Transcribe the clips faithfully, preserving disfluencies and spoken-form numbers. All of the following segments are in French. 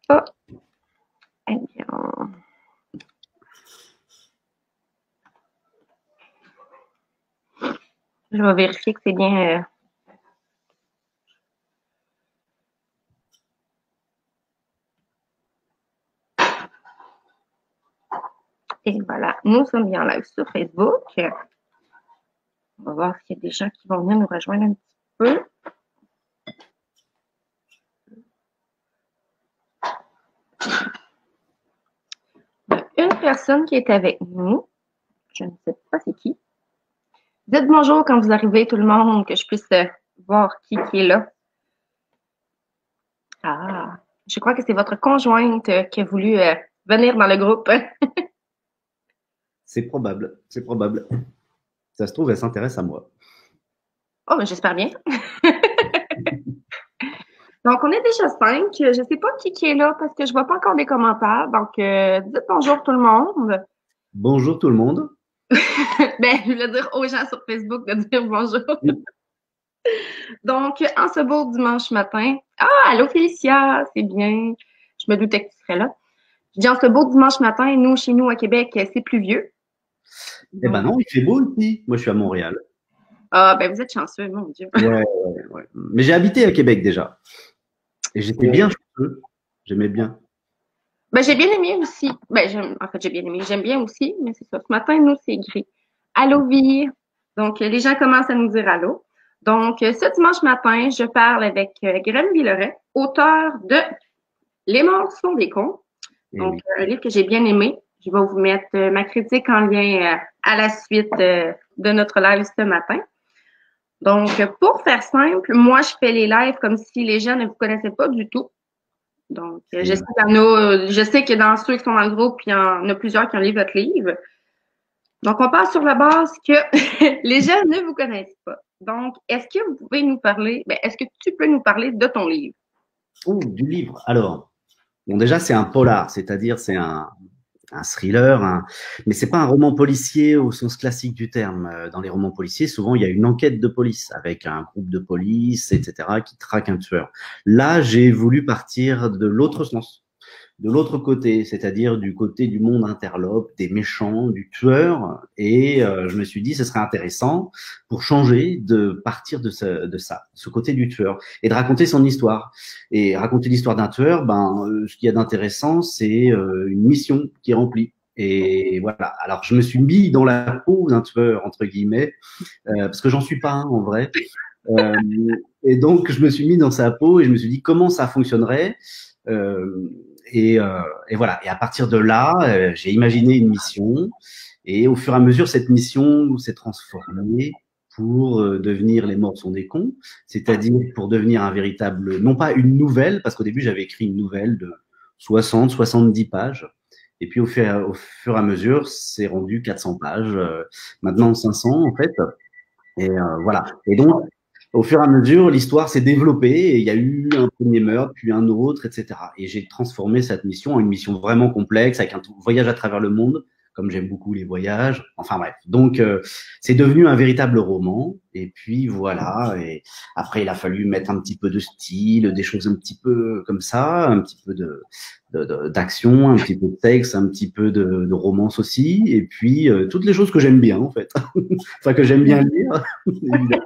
pas. Eh bien. Je vais vérifier que c'est bien. Euh... Et voilà, nous sommes bien live sur Facebook. On va voir s'il y a des gens qui vont venir nous rejoindre un petit peu. Il y a une personne qui est avec nous. Je ne sais pas c'est qui. Dites bonjour quand vous arrivez, tout le monde, que je puisse euh, voir qui, qui est là. Ah, je crois que c'est votre conjointe euh, qui a voulu euh, venir dans le groupe. C'est probable, c'est probable. Ça se trouve, elle s'intéresse à moi. Oh, mais j'espère bien. Donc, on est déjà cinq. Je ne sais pas qui, qui est là parce que je ne vois pas encore des commentaires. Donc, euh, dites bonjour tout le monde. Bonjour tout le monde. Ben, je voulais dire aux gens sur Facebook de dire bonjour. Oui. Donc, en ce beau dimanche matin. Ah, allô Félicia, c'est bien. Je me doutais que tu serais là. Je dis en ce beau dimanche matin, nous, chez nous à Québec, c'est pluvieux. Eh ben non, il fait beau ici. Moi, je suis à Montréal. Ah, ben vous êtes chanceux, mon Dieu. Ouais, ouais, ouais. Mais j'ai habité à Québec déjà. Et j'étais oui. bien chanceux. J'aimais bien. Ben, j'ai bien aimé aussi. Ben, en fait, j'ai bien aimé. J'aime bien aussi, mais c'est ça. Ce matin, nous, c'est gris. Allô, vie. Donc, les gens commencent à nous dire allô. Donc, ce dimanche matin, je parle avec Graeme Villeray, auteur de Les morts sont des cons. Donc, oui. Un livre que j'ai bien aimé. Je vais vous mettre ma critique en lien à la suite de notre live ce matin. Donc, pour faire simple, moi, je fais les lives comme si les gens ne vous connaissaient pas du tout. Donc, je sais, a, je sais que dans ceux qui sont dans le groupe, il y en a plusieurs qui ont lu votre livre. Donc, on part sur la base que les gens ne vous connaissent pas. Donc, est-ce que vous pouvez nous parler, ben, est-ce que tu peux nous parler de ton livre? Oh, du livre. Alors, bon, déjà, c'est un polar, c'est-à-dire c'est un, un thriller, un... mais c'est pas un roman policier au sens classique du terme. Dans les romans policiers, souvent, il y a une enquête de police avec un groupe de police, et cetera, qui traque un tueur. Là, j'ai voulu partir de l'autre sens, de l'autre côté, c'est-à-dire du côté du monde interlope, des méchants, du tueur, et euh, je me suis dit, ce serait intéressant pour changer de partir de, ce, de ça, ce côté du tueur, et de raconter son histoire. Et raconter l'histoire d'un tueur, ben, euh, ce qu'il y a d'intéressant, c'est euh, une mission qui est remplie. Et voilà. Alors, je me suis mis dans la peau d'un tueur, entre guillemets, euh, parce que j'en suis pas un, en vrai. Euh, et donc, je me suis mis dans sa peau et je me suis dit comment ça fonctionnerait. Euh, et, euh, et voilà. Et à partir de là, euh, j'ai imaginé une mission. Et au fur et à mesure, cette mission s'est transformée pour euh, devenir Les morts sont des cons, c'est-à-dire pour devenir un véritable, non pas une nouvelle, parce qu'au début, j'avais écrit une nouvelle de soixante, soixante-dix pages. Et puis, au fur, au fur et à mesure, c'est rendu quatre cents pages. Euh, maintenant, cinq cents, en fait. Et euh, voilà. Et donc, au fur et à mesure, l'histoire s'est développée et il y a eu un premier meurtre, puis un autre, et cetera. Et j'ai transformé cette mission en une mission vraiment complexe, avec un voyage à travers le monde, comme j'aime beaucoup les voyages. Enfin bref. Donc, euh, c'est devenu un véritable roman. Et puis voilà. Et après, il a fallu mettre un petit peu de style, des choses un petit peu comme ça, un petit peu de d'action, un petit peu de texte, un petit peu de, de romance aussi, et puis euh, toutes les choses que j'aime bien en fait, enfin que j'aime bien lire, évidemment.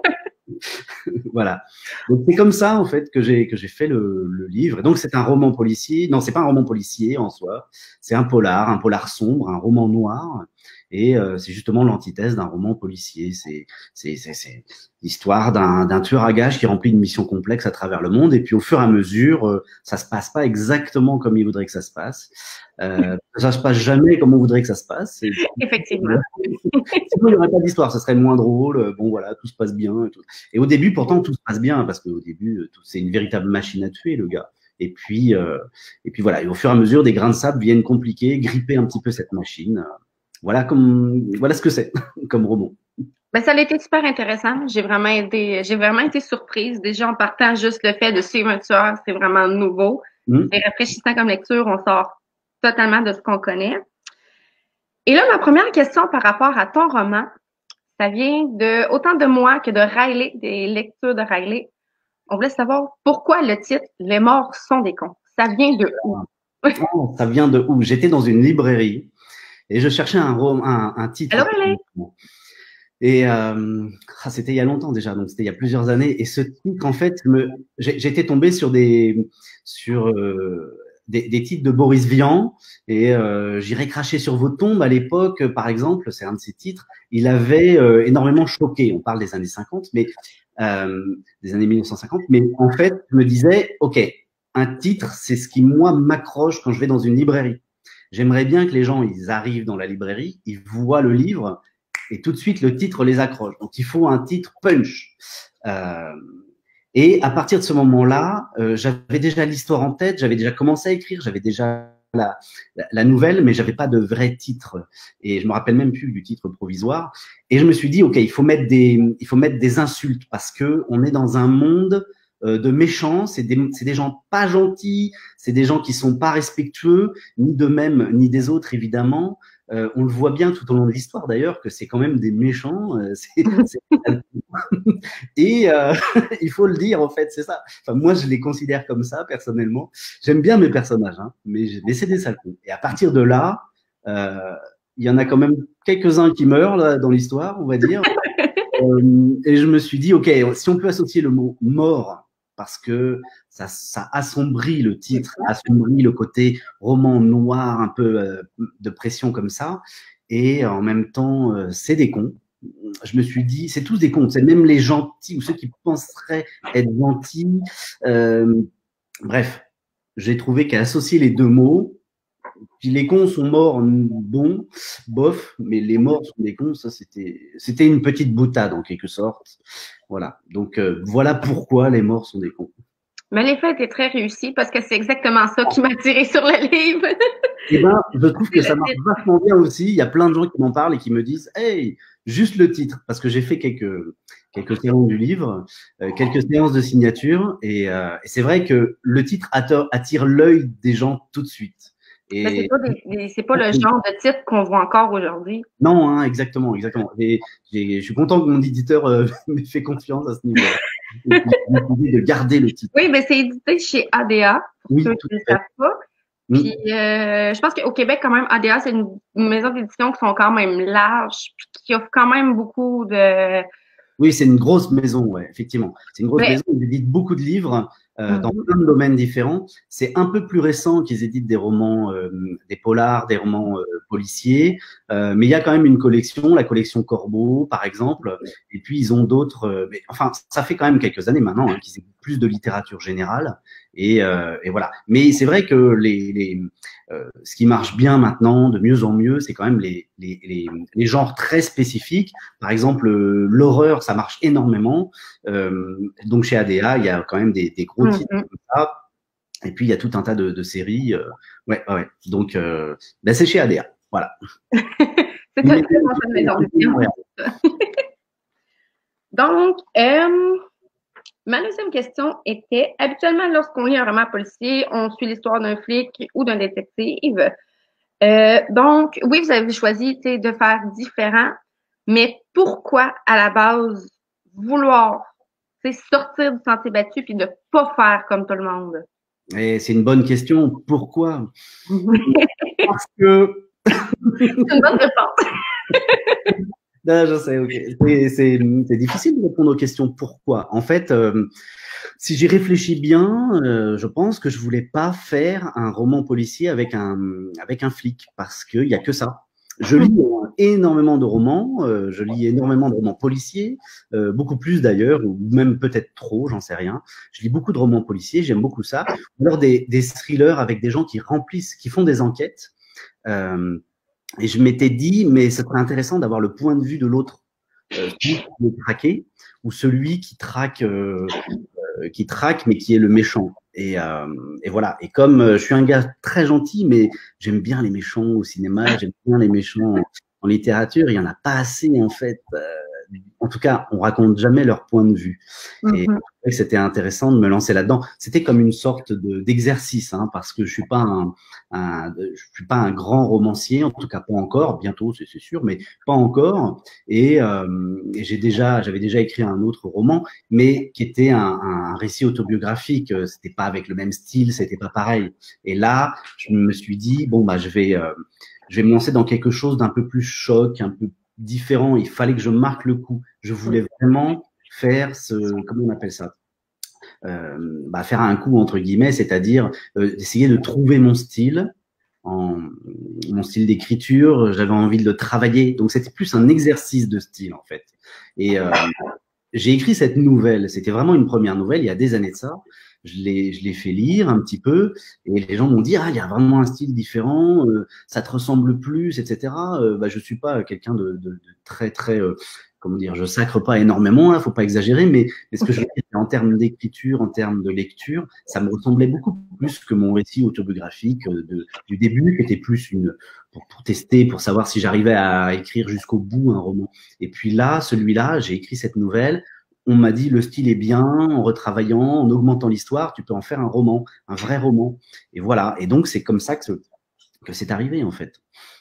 Voilà. Donc c'est comme ça en fait que j'ai que j'ai fait le, le livre. Et donc c'est un roman policier. Non, c'est pas un roman policier en soi. C'est un polar, un polar sombre, un roman noir. Et euh, c'est justement l'antithèse d'un roman policier. C'est c'est c'est c'est l'histoire d'un d'un tueur à gages qui remplit une mission complexe à travers le monde. Et puis au fur et à mesure, euh, ça se passe pas exactement comme il voudrait que ça se passe. Euh, ça se passe jamais comme on voudrait que ça se passe. Et, effectivement. Sinon, il n'y aurait pas d'histoire, ça serait moins drôle. Bon, voilà, tout se passe bien. Et, tout. Et au début, pourtant, tout se passe bien, parce qu'au début, c'est une véritable machine à tuer, le gars. Et puis, euh, et puis voilà, et au fur et à mesure, des grains de sable viennent compliquer, gripper un petit peu cette machine. Voilà, comme, voilà ce que c'est comme roman. Ben, ça a été super intéressant. J'ai vraiment été, j'ai vraiment été surprise. Déjà, en partant juste le fait de suivre un tueur, c'est vraiment nouveau. Mmh. C'est rafraîchissant comme lecture. On sort totalement de ce qu'on connaît. Et là, ma première question par rapport à ton roman, ça vient de autant de moi que de Riley, des lectures de Riley. On voulait savoir pourquoi le titre « Les morts sont des cons ». Ça vient de où? Oh, ça vient de où? J'étais dans une librairie et je cherchais un, un, un titre. Alors, elle est. Et euh, ah, c'était il y a longtemps déjà, donc c'était il y a plusieurs années. Et ce titre, en fait, me, j'étais tombé sur des sur euh, des, des titres de Boris Vian et euh, j'irais cracher sur vos tombes à l'époque, par exemple, c'est un de ces titres. Il avait euh, énormément choqué. On parle des années cinquante, mais euh, des années mille neuf cent cinquante. Mais en fait, je me disais, ok, un titre, c'est ce qui moi m'accroche quand je vais dans une librairie. J'aimerais bien que les gens, ils arrivent dans la librairie, ils voient le livre. Et tout de suite, le titre les accroche. Donc, il faut un titre punch. Euh, et à partir de ce moment-là, euh, j'avais déjà l'histoire en tête, j'avais déjà commencé à écrire, j'avais déjà la, la, la nouvelle, mais j'avais pas de vrai titre. Et je me rappelle même plus du titre provisoire. Et je me suis dit, ok, il faut mettre des, il faut mettre des insultes parce que on est dans un monde euh, de méchants. C'est des, c'est des gens pas gentils, c'est des gens qui sont pas respectueux, ni d'eux-mêmes ni des autres évidemment. Euh, on le voit bien tout au long de l'histoire d'ailleurs que c'est quand même des méchants. Euh, c'est, c'est... Et euh, il faut le dire en fait, c'est ça. Enfin, moi, je les considère comme ça personnellement. J'aime bien mes personnages, hein, mais j'ai laissé des sales coups. Et à partir de là, euh, il y en a quand même quelques-uns qui meurent là, dans l'histoire, on va dire. Euh, et je me suis dit, ok, si on peut associer le mot mort parce que ça, ça assombrit le titre, assombrit le côté roman noir, un peu euh, de pression comme ça, et en même temps, euh, c'est des cons. Je me suis dit, c'est tous des cons, c'est même les gentils ou ceux qui penseraient être gentils. Euh, bref, j'ai trouvé qu'à associer les deux mots, puis les cons sont morts, bon, bof, mais les morts sont des cons, ça c'était, c'était une petite boutade en quelque sorte. Voilà. Donc euh, voilà pourquoi les morts sont des cons. Mais l'effet était très réussi parce que c'est exactement ça qui m'a tiré sur le livre. Eh ben, je trouve que ça marche vachement bien aussi. Il y a plein de gens qui m'en parlent et qui me disent, hey, juste le titre, parce que j'ai fait quelques quelques séances du livre, euh, quelques séances de signature, et, euh, et c'est vrai que le titre attire, attire l'œil des gens tout de suite. Et... Mais c'est pas, des, des, c'est pas le genre de titre qu'on voit encore aujourd'hui. Non, hein, exactement, exactement. Et j'ai, je suis content que mon éditeur euh, m'ait fait confiance à ce niveau-là. De garder le titre. Oui, mais c'est édité chez A D A, pour oui, ceux qui ne le savent pas. Puis, euh, je pense qu'au Québec, quand même, A D A, c'est une maison d'édition qui sont quand même larges, puis qui offre quand même beaucoup de... Oui, c'est une grosse maison, ouais, effectivement. C'est une grosse mais... maison, ils éditent beaucoup de livres euh, mm-hmm. dans plein de domaines différents. C'est un peu plus récent qu'ils éditent des romans, euh, des polars, des romans euh, policiers, euh, mais il y a quand même une collection, la collection Corbeau, par exemple, et puis ils ont d'autres... Euh, mais, enfin, ça fait quand même quelques années maintenant hein, qu'ils éditent plus de littérature générale, et, euh, et voilà. Mais c'est vrai que les... les Euh, ce qui marche bien maintenant, de mieux en mieux, c'est quand même les, les, les, les genres très spécifiques. Par exemple, euh, l'horreur, ça marche énormément. Euh, donc chez A D A, il y a quand même des, des gros mm-hmm. titres comme ça. Et puis il y a tout un tas de, de séries. Euh, ouais, ouais. Donc euh, ben c'est chez A D A. Voilà. C'est ça, donc, euh, ma deuxième question était, habituellement, lorsqu'on lit un roman policier, on suit l'histoire d'un flic ou d'un détective. Euh, donc, oui, vous avez choisi de faire différent, mais pourquoi, à la base, vouloir sortir du sentier battu puis de pas faire comme tout le monde? Et c'est une bonne question. Pourquoi? Parce que... c'est une bonne réponse. Non, je sais, ok. C'est, c'est, c'est difficile de répondre aux questions pourquoi. En fait, euh, si j'y réfléchis bien, euh, je pense que je voulais pas faire un roman policier avec un avec un flic parce qu'il y a que ça. Je lis euh, énormément de romans, euh, je lis énormément de romans policiers, euh, beaucoup plus d'ailleurs, ou même peut-être trop, j'en sais rien. Je lis beaucoup de romans policiers, j'aime beaucoup ça. Ou alors des, des thrillers avec des gens qui remplissent, qui font des enquêtes. Euh, Et je m'étais dit, mais ce serait intéressant d'avoir le point de vue de l'autre, euh, celui qui est traqué ou celui qui traque, euh, euh, qui traque, mais qui est le méchant. Et, euh, et voilà. Et comme euh, je suis un gars très gentil, mais j'aime bien les méchants au cinéma, j'aime bien les méchants en, en littérature. Il y en a pas assez en fait euh, en tout cas, on raconte jamais leur point de vue. Et Mhm. c'était intéressant de me lancer là-dedans. C'était comme une sorte de, d'exercice, hein, parce que je suis pas un, un, je suis pas un grand romancier, en tout cas pas encore. Bientôt, c'est c'est sûr, mais pas encore. Et, euh, et j'ai déjà, j'avais déjà écrit un autre roman, mais qui était un, un récit autobiographique. C'était pas avec le même style, c'était pas pareil. Et là, je me suis dit bon bah je vais, euh, je vais me lancer dans quelque chose d'un peu plus choc, un peu différent. Il fallait que je marque le coup. Je voulais vraiment faire ce, comment on appelle ça, euh, bah, faire un coup entre guillemets, c'est-à-dire euh, essayer de trouver mon style, en, mon style d'écriture. J'avais envie de le travailler, donc c'était plus un exercice de style en fait. Et euh, j'ai écrit cette nouvelle. C'était vraiment une première nouvelle il y a des années de ça. Je l'ai, je l'ai fait lire un petit peu et les gens m'ont dit ah il y a vraiment un style différent, euh, ça te ressemble plus, et cetera. Euh, bah je suis pas quelqu'un de, de, de très très euh, comment dire, je sacre pas énormément là, faut pas exagérer, mais, mais ce que je veux dire, en termes d'écriture, en termes de lecture, ça me ressemblait beaucoup plus que mon récit autobiographique euh, de, du début, qui était plus une pour, pour tester, pour savoir si j'arrivais à écrire jusqu'au bout un roman. Et puis là, celui-là, j'ai écrit cette nouvelle. On m'a dit le style est bien, en retravaillant, en augmentant l'histoire, tu peux en faire un roman, un vrai roman. Et voilà. Et donc c'est comme ça que, que c'est arrivé en fait.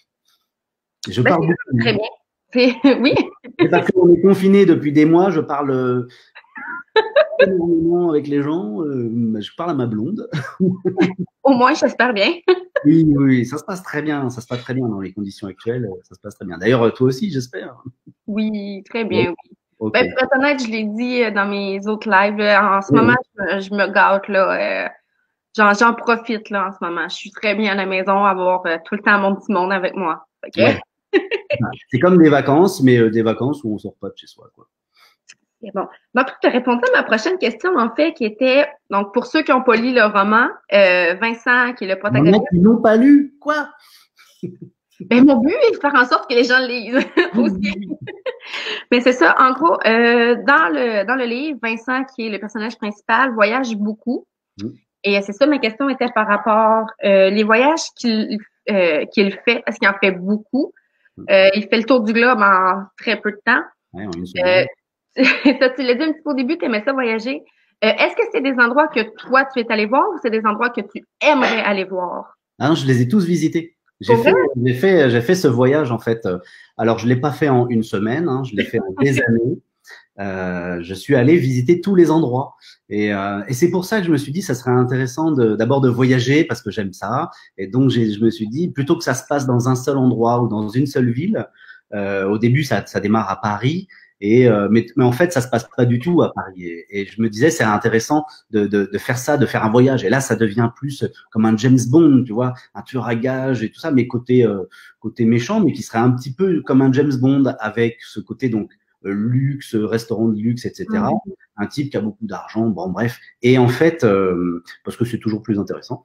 Je Ben, parle c'est très beaucoup. bien. C'est- Oui, C'est parce qu'on est confiné depuis des mois, je parle euh, énormément avec les gens, euh, je parle à ma blonde. au moins, j'espère bien. Oui, oui, ça se passe très bien, ça se passe très bien dans les conditions actuelles, ça se passe très bien. D'ailleurs, toi aussi, j'espère. Oui, très Oui. bien, oui. Ok. Ben, pour être honnête, je l'ai dit euh, dans mes autres lives, là, en ce moment, Oui, je, me je me gâte, là. euh, j'en, j'en profite, là, en ce moment. Je suis très bien à la maison, avoir euh, tout le temps mon petit monde avec moi. OK? ouais. C'est comme des vacances, mais euh, des vacances où on sort pas de chez soi, quoi. C'est bon. Donc, tu as répondu à ma prochaine question, en fait, qui était, donc, pour ceux qui n'ont pas lu le roman, euh, Vincent, qui est le Il y en a protagoniste, qui n'ont pas lu, quoi? ben, mon but est de faire en sorte que les gens le lisent Oui, aussi. oui, Mais c'est ça, en gros, euh, dans le, dans le livre, Vincent, qui est le personnage principal, voyage beaucoup. oui. Et c'est ça, ma question était par rapport euh, les voyages qu'il euh, qu'il fait, parce qu'il en fait beaucoup. Euh, il fait le tour du globe en très peu de temps. Ouais, en une Euh, semaine. ça, tu l'as dit un petit peu au début, tu aimais ça voyager. Euh, est-ce que c'est des endroits que toi, tu es allé voir ou c'est des endroits que tu aimerais aller voir? Ah non, je les ai tous visités. J'ai Pour vrai? fait, j'ai fait, j'ai fait ce voyage en fait. euh, Alors, je l'ai pas fait en une semaine, hein, je l'ai fait en des années. Euh, je suis allé visiter tous les endroits. Et, euh, et c'est pour ça que je me suis dit, ça serait intéressant de, d'abord de voyager parce que j'aime ça. Et donc, j'ai, je me suis dit, plutôt que ça se passe dans un seul endroit ou dans une seule ville, euh, au début, ça, ça démarre à Paris. Et euh, mais, mais en fait, ça se passe pas du tout à Paris. Et, et je me disais, c'est intéressant de, de, de faire ça, de faire un voyage. Et là, ça devient plus comme un James Bond, tu vois, un tueur à gages et tout ça, mais côté euh, côté méchant, mais qui serait un petit peu comme un James Bond avec ce côté donc euh, luxe, restaurant de luxe, et cetera. Mm. Un type qui a beaucoup d'argent, bon bref. Et en fait, euh, parce que c'est toujours plus intéressant.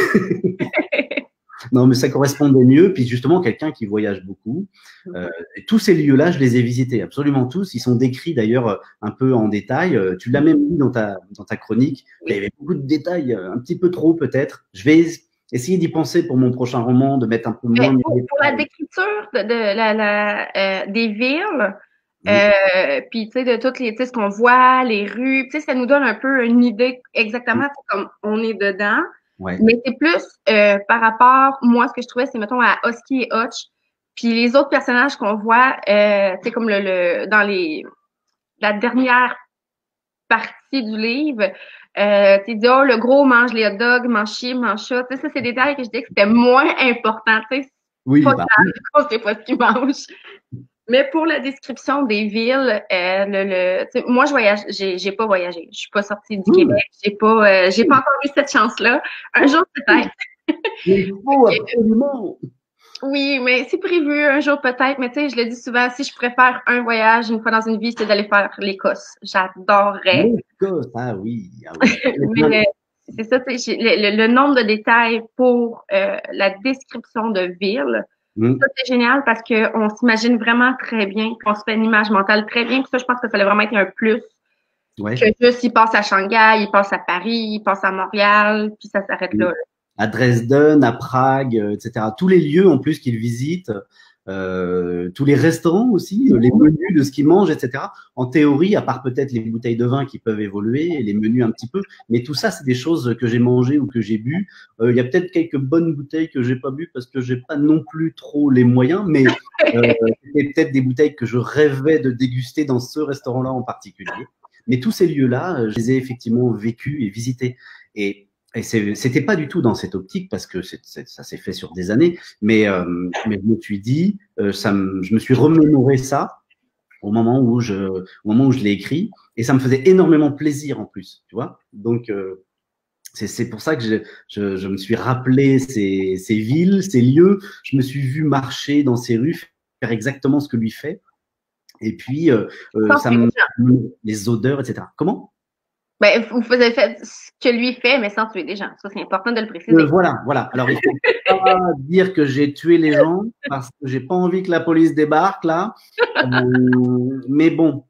Non, mais ça correspondait mieux. Puis justement, quelqu'un qui voyage beaucoup. Euh, et tous ces lieux-là, je les ai visités, absolument tous. Ils sont décrits d'ailleurs euh, un peu en détail. Euh, Tu l'as même mis dans ta, dans ta chronique. Il y avait beaucoup de détails, euh, un petit peu trop peut-être. Je vais essayer d'y penser pour mon prochain roman, de mettre un peu Mais moins de pour, pour la détails. décriture de, de la, la, euh, des villes, Mm. euh, puis tu sais de toutes les, tu sais ce qu'on voit, les rues, tu sais ça nous donne un peu une idée exactement comme on est dedans. Ouais. Mais c'est plus euh, par rapport, moi ce que je trouvais c'est mettons à Husky et Hutch, puis les autres personnages qu'on voit, euh, tu sais comme le, le dans les la dernière partie du livre. Euh, tu dis, oh, le gros mange les hot dogs, mange ci, mange ça. Tu sais, ça, c'est des détails que je dis que c'était moins important. Tu sais, Oui, pas bah, grave, on sait pas ce qu'ils mangent. Mais pour la description des villes, euh, le, le, tu sais, moi, je voyage, j'ai, j'ai pas voyagé. Je suis pas sortie du mm. Québec. J'ai pas, euh, j'ai pas encore eu cette chance-là. Un jour, peut-être. Mais il faut absolument. Oui, mais c'est prévu un jour peut-être, mais tu sais, je le dis souvent, si je préfère un voyage une fois dans une vie, c'est d'aller faire l'Écosse. J'adorerais. L'Écosse, ah oui, ah oui. Mais euh, c'est ça, tu sais, j'ai- le, le- le nombre de détails pour euh, la description de ville, Mm. ça c'est génial parce que on s'imagine vraiment très bien, puis on se fait une image mentale très bien. Puis ça, je pense que ça a vraiment été un plus que Ouais. juste il passe à Shanghai, il passe à Paris, il passe à Montréal, puis ça s'arrête Mm. là. là. À Dresden, à Prague, euh, et cetera. Tous les lieux en plus qu'il visite, euh, tous les restaurants aussi, les menus de ce qu'ils mangent, et cetera. En théorie, à part peut-être les bouteilles de vin qui peuvent évoluer, et les menus un petit peu, mais tout ça, c'est des choses que j'ai mangées ou que j'ai bu. Euh, il y a peut-être quelques bonnes bouteilles que j'ai pas bu parce que j'ai pas non plus trop les moyens, mais euh, c'est peut-être des bouteilles que je rêvais de déguster dans ce restaurant-là en particulier. Mais tous ces lieux-là, je les ai effectivement vécus et visités. Et Et c'était pas du tout dans cette optique parce que c'est, c'est, ça s'est fait sur des années, mais, euh, mais je me suis dit, euh, ça me, je me suis remémoré ça au moment où je, au moment où je l'ai écrit, et ça me faisait énormément plaisir en plus, tu vois. Donc euh, c'est, c'est pour ça que je, je, je me suis rappelé ces, ces villes, ces lieux. Je me suis vu marcher dans ces rues, faire exactement ce que lui fait, et puis euh, euh, ça me, les odeurs, et cetera. Comment? Ben, vous faisiez fait ce que lui fait, mais sans tuer des gens. Ça, c'est important de le préciser. Euh, voilà, voilà. Alors, il faut pas dire que j'ai tué les gens parce que j'ai pas envie que la police débarque là. Euh, mais bon.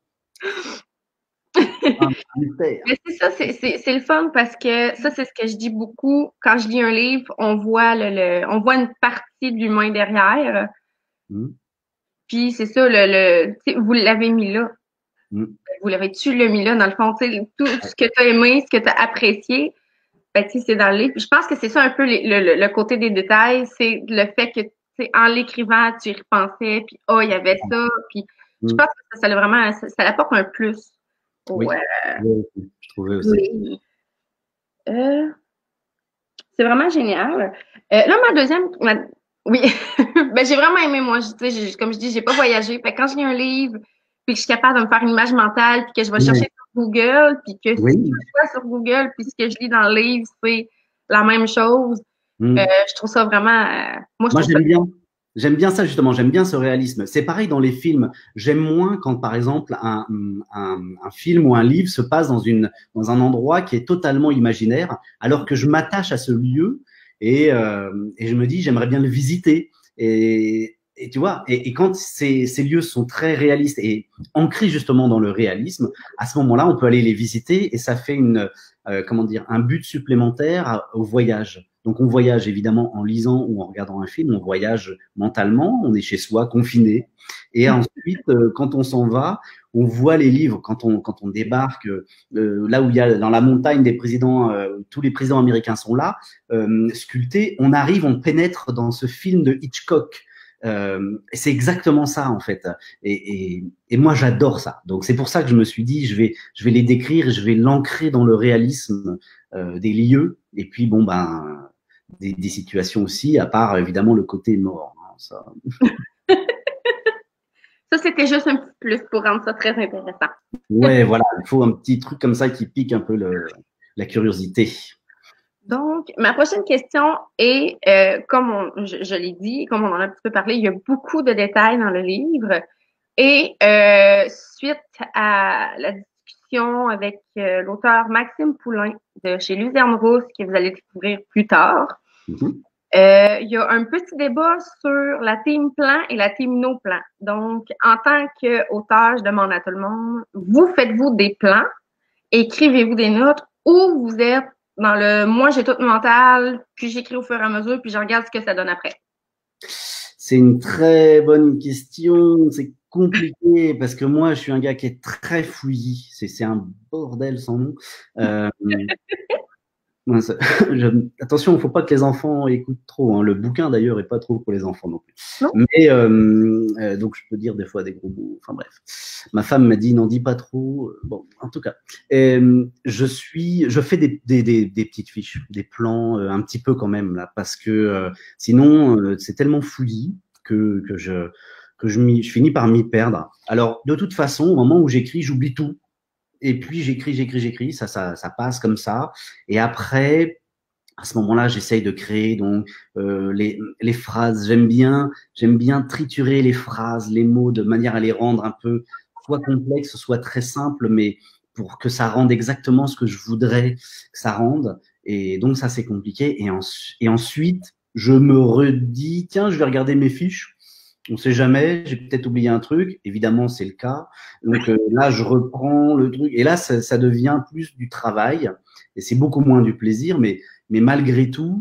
Mais c'est ça, c'est, c'est, c'est le fun parce que ça, c'est ce que je dis beaucoup. Quand je lis un livre, on voit le, le on voit une partie de l'humain derrière. Mm. Puis c'est ça, le, le vous l'avez mis là. Mm. Vous l'avez tu l'as mis là, dans le fond, tu sais, tout ce que tu as aimé, ce que tu as apprécié, ben, tu sais, c'est dans le livre. Puis je pense que c'est ça un peu le, le, le côté des détails, c'est le fait que, tu sais, en l'écrivant, tu y repensais, puis oh, il y avait ça, puis mm. je pense que ça, ça a vraiment, ça, ça apporte un plus. Oui, ouais. oui, je trouvais aussi. Oui. Euh, c'est vraiment génial. Euh, là, ma deuxième, ma, oui, ben j'ai vraiment aimé, moi, tu sais, comme je dis, j'ai pas voyagé, fait que quand je lis un livre, puis que je suis capable de me faire une image mentale, puis que je vais oui. chercher sur Google, puis que oui. si je vois sur Google, puis ce que je lis dans le livre, c'est la même chose, mm. euh, je trouve ça vraiment... Euh, moi, je moi j'aime bien. J'aime bien ça, justement. J'aime bien ce réalisme. C'est pareil dans les films. J'aime moins quand, par exemple, un, un, un film ou un livre se passe dans, une, dans un endroit qui est totalement imaginaire, alors que je m'attache à ce lieu et, euh, et je me dis, j'aimerais bien le visiter. Et, et tu vois, et, et quand ces, ces lieux sont très réalistes et ancrés justement dans le réalisme, à ce moment-là, on peut aller les visiter et ça fait une, euh, comment dire, un but supplémentaire au voyage. Donc, on voyage évidemment en lisant ou en regardant un film, on voyage mentalement, on est chez soi, confiné. Et ensuite, euh, quand on s'en va, on voit les livres. Quand on, quand on débarque euh, là où il y a, dans la montagne des présidents, euh, tous les présidents américains sont là, euh, sculptés, on arrive, on pénètre dans ce film de Hitchcock. Euh, c'est exactement ça, en fait. Et, et, et moi, j'adore ça. Donc, c'est pour ça que je me suis dit, je vais, je vais les décrire, je vais l'ancrer dans le réalisme euh, des lieux. Et puis, bon, ben... Des, des situations aussi, à part évidemment le côté mort. Hein, ça, ça c'était juste un petit plus pour rendre ça très intéressant. Ouais, voilà, il faut un petit truc comme ça qui pique un peu le, la curiosité. Donc, ma prochaine question est, euh, comme on, je, je l'ai dit, comme on en a un petit peu parlé, il y a beaucoup de détails dans le livre. Et euh, suite à la discussion avec euh, l'auteur Maxime Poulain de chez Luzerne Rousse, que vous allez découvrir plus tard, Mm-hmm. Euh, il y a un petit débat sur la team plan et la team no plan. Donc, en tant qu'auteur, je demande à tout le monde, vous faites-vous des plans, écrivez-vous des notes, ou vous êtes dans le moi j'ai tout mental, puis j'écris au fur et à mesure, puis je regarde ce que ça donne après? C'est une très bonne question. C'est compliqué parce que moi, je suis un gars qui est très fouillis. C'est, c'est un bordel sans nom. Euh, Je, attention, il ne faut pas que les enfants écoutent trop. Hein. Le bouquin, d'ailleurs, n'est pas trop pour les enfants non plus. Non. Mais euh, euh, donc, je peux dire des fois des gros mots. Enfin bref, ma femme m'a dit n'en dis pas trop. Bon, en tout cas, euh, je suis, je fais des, des, des, des petites fiches, des plans, euh, un petit peu quand même là, parce que euh, sinon, euh, c'est tellement fouillis que que je que je, je finis par m'y perdre. Alors, de toute façon, au moment où j'écris, j'oublie tout. Et puis, j'écris, j'écris, j'écris, ça, ça, ça passe comme ça. Et après, à ce moment-là, j'essaye de créer donc euh, les, les phrases. J'aime bien, j'aime bien triturer les phrases, les mots, de manière à les rendre un peu soit complexes, soit très simples, mais pour que ça rende exactement ce que je voudrais que ça rende. Et donc, ça, c'est compliqué. Et, en, et ensuite, je me redis, tiens, je vais regarder mes fiches. On sait jamais, j'ai peut-être oublié un truc. Évidemment, c'est le cas. Donc euh, là, je reprends le truc. Et là, ça, ça devient plus du travail. Et c'est beaucoup moins du plaisir. Mais, mais malgré tout,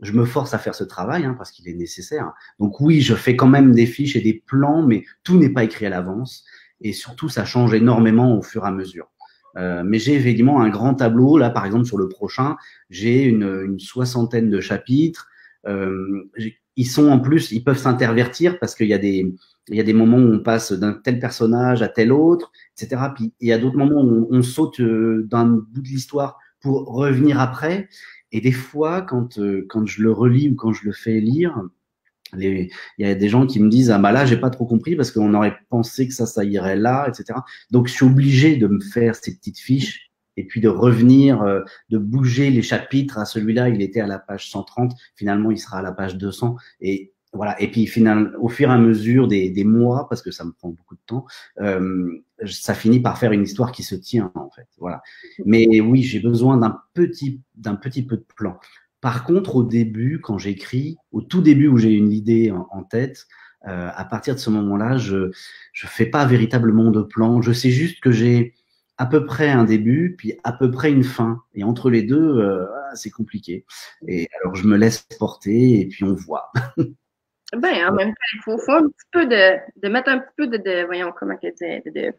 je me force à faire ce travail hein, parce qu'il est nécessaire. Donc oui, je fais quand même des fiches et des plans, mais tout n'est pas écrit à l'avance. Et surtout, ça change énormément au fur et à mesure. Euh, mais j'ai évidemment un grand tableau. Là, par exemple, sur le prochain, j'ai une, une soixantaine de chapitres. Euh, ils sont en plus, ils peuvent s'intervertir parce qu'il y a des, il y a des moments où on passe d'un tel personnage à tel autre, et cetera. Puis il y a d'autres moments où on, on saute d'un bout de l'histoire pour revenir après. Et des fois, quand, euh, quand je le relis ou quand je le fais lire, les, il y a des gens qui me disent ah bah là j'ai pas trop compris parce qu'on aurait pensé que ça ça irait là, et cetera. Donc je suis obligé de me faire ces petites fiches et puis de revenir, euh, de bouger les chapitres. À celui-là il était à la page cent trente, finalement il sera à la page deux cents et voilà. Et puis finalement au fur et à mesure des, des mois, parce que ça me prend beaucoup de temps, euh, ça finit par faire une histoire qui se tient en fait. Voilà. Mais oui, j'ai besoin d'un petit d'un petit peu de plan. Par contre, au début, quand j'écris, au tout début où j'ai une idée en, en tête, euh, à partir de ce moment-là, je je fais pas véritablement de plan. Je sais juste que j'ai à peu près un début, puis à peu près une fin. Et entre les deux, euh, c'est compliqué. Et alors, je me laisse porter et puis on voit. Ben, en même temps, il faut, faut un petit peu de, de mettre un petit peu de, de voyons, comment que dire, de, de,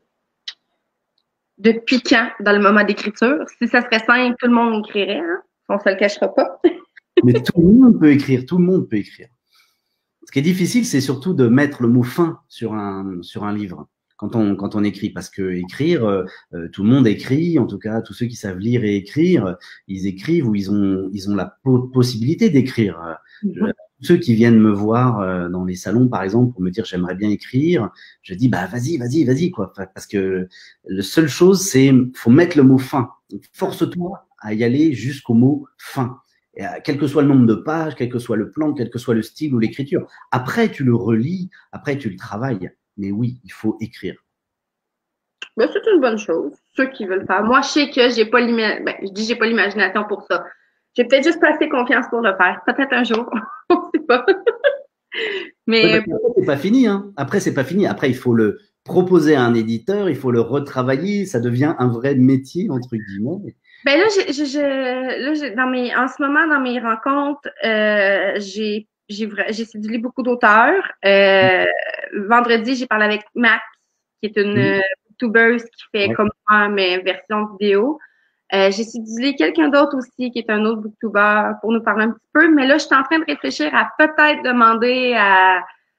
de piquant dans le moment d'écriture. Si ça serait simple, tout le monde écrirait, hein? On se le cachera pas. Mais tout le monde peut écrire, tout le monde peut écrire. Ce qui est difficile, c'est surtout de mettre le mot fin sur un, sur un livre quand on, quand on écrit. Parce que écrire, euh, tout le monde écrit, en tout cas, tous ceux qui savent lire et écrire, ils écrivent ou ils ont, ils ont la po possibilité d'écrire. Mm-hmm. Ceux qui viennent me voir euh, dans les salons, par exemple, pour me dire j'aimerais bien écrire, je dis bah vas-y, vas-y, vas-y, quoi. Parce que la seule chose, c'est faut mettre le mot fin. Force-toi à y aller jusqu'au mot fin. Et, euh, quel que soit le nombre de pages, quel que soit le plan, quel que soit le style ou l'écriture. Après, tu le relis, après, tu le travailles. Mais oui, il faut écrire. Ben, c'est une bonne chose. Ceux qui veulent faire. Moi, je sais que j'ai pas l'imagination. Ben, je dis j'ai pas l'imagination pour ça. J'ai peut-être juste pas assez confiance pour le faire. Peut-être un jour. On sait pas. Mais. Après, c'est pas fini, hein. Après, c'est pas fini. Après, il faut le proposer à un éditeur, il faut le retravailler. Ça devient un vrai métier, entre guillemets. Ben là, je, je, je, là, je, dans mes, en ce moment, dans mes rencontres, euh, j'ai, j'ai, j'ai séduit beaucoup d'auteurs. Euh, vendredi, j'ai parlé avec Max, qui est une mmh. youtubeuse qui fait ouais. comme moi, mais version vidéo. Euh, j'ai séduit quelqu'un d'autre aussi, qui est un autre booktuber, pour nous parler un petit peu. Mais là, je suis en train de réfléchir à peut-être demander à,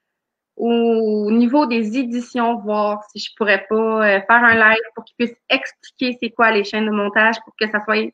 au niveau des éditions, voir si je pourrais pas euh, faire un live pour qu'ils puissent expliquer c'est quoi les chaînes de montage pour que ça soit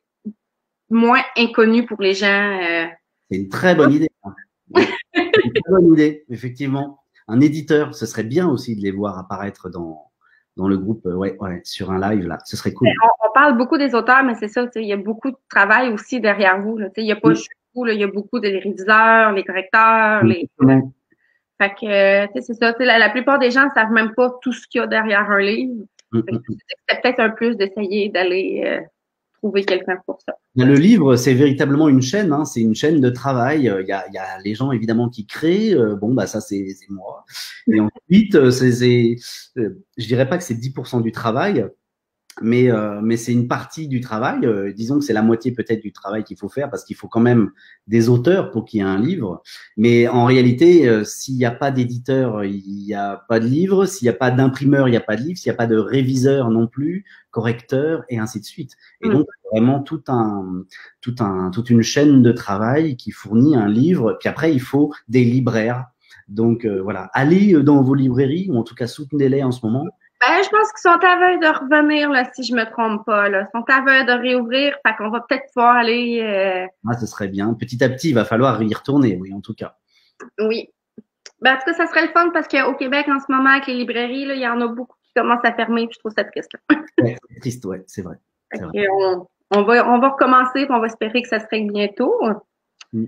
moins inconnu pour les gens. Euh... C'est une très bonne idée. C'est une très bonne idée, effectivement. Un éditeur, ce serait bien aussi de les voir apparaître dans dans le groupe, ouais, ouais, sur un live là. Ce serait cool. On, on parle beaucoup des auteurs, mais c'est ça, il y a beaucoup de travail aussi derrière vous. Il n'y a pas oui. juste vous, il y a beaucoup de réviseurs, les correcteurs, oui. les. Fait que, tu sais, c'est ça. La, la plupart des gens ne savent même pas tout ce qu'il y a derrière un livre. Mm -hmm. C'est peut-être un plus d'essayer d'aller euh, trouver quelqu'un pour ça. Le livre, c'est véritablement une chaîne. Hein, c'est une chaîne de travail. Il y a, il y a les gens, évidemment, qui créent. Euh, bon, bah ça, c'est moi. Et ensuite, c'est, euh, je dirais pas que c'est dix pour cent du travail, mais, euh, mais c'est une partie du travail. Euh, disons que c'est la moitié peut-être du travail qu'il faut faire parce qu'il faut quand même des auteurs pour qu'il y ait un livre. Mais en réalité, euh, s'il n'y a pas d'éditeur, il n'y a pas de livre. S'il n'y a pas d'imprimeur, il n'y a pas de livre. S'il n'y a pas de réviseur non plus, correcteur et ainsi de suite. Et mmh. donc, vraiment tout un, tout un, toute une chaîne de travail qui fournit un livre. Puis après, il faut des libraires. Donc, euh, voilà. Allez dans vos librairies, ou en tout cas, soutenez-les en ce moment. Ben, je pense qu'ils sont à veille de revenir, là, si je me trompe pas, là. Ils sont à veille de réouvrir, fait qu'on va peut-être pouvoir aller, euh... Ah, ce serait bien. Petit à petit, il va falloir y retourner, oui, en tout cas. Oui. Ben, en tout cas, ça serait le fun parce qu'au Québec, en ce moment, avec les librairies, là, il y en a beaucoup qui commencent à fermer, puis je trouve ça triste, là. Ouais, c'est triste, ouais, c'est vrai. vrai. On, on va, on va recommencer, puis on va espérer que ça se règle bientôt. Mm.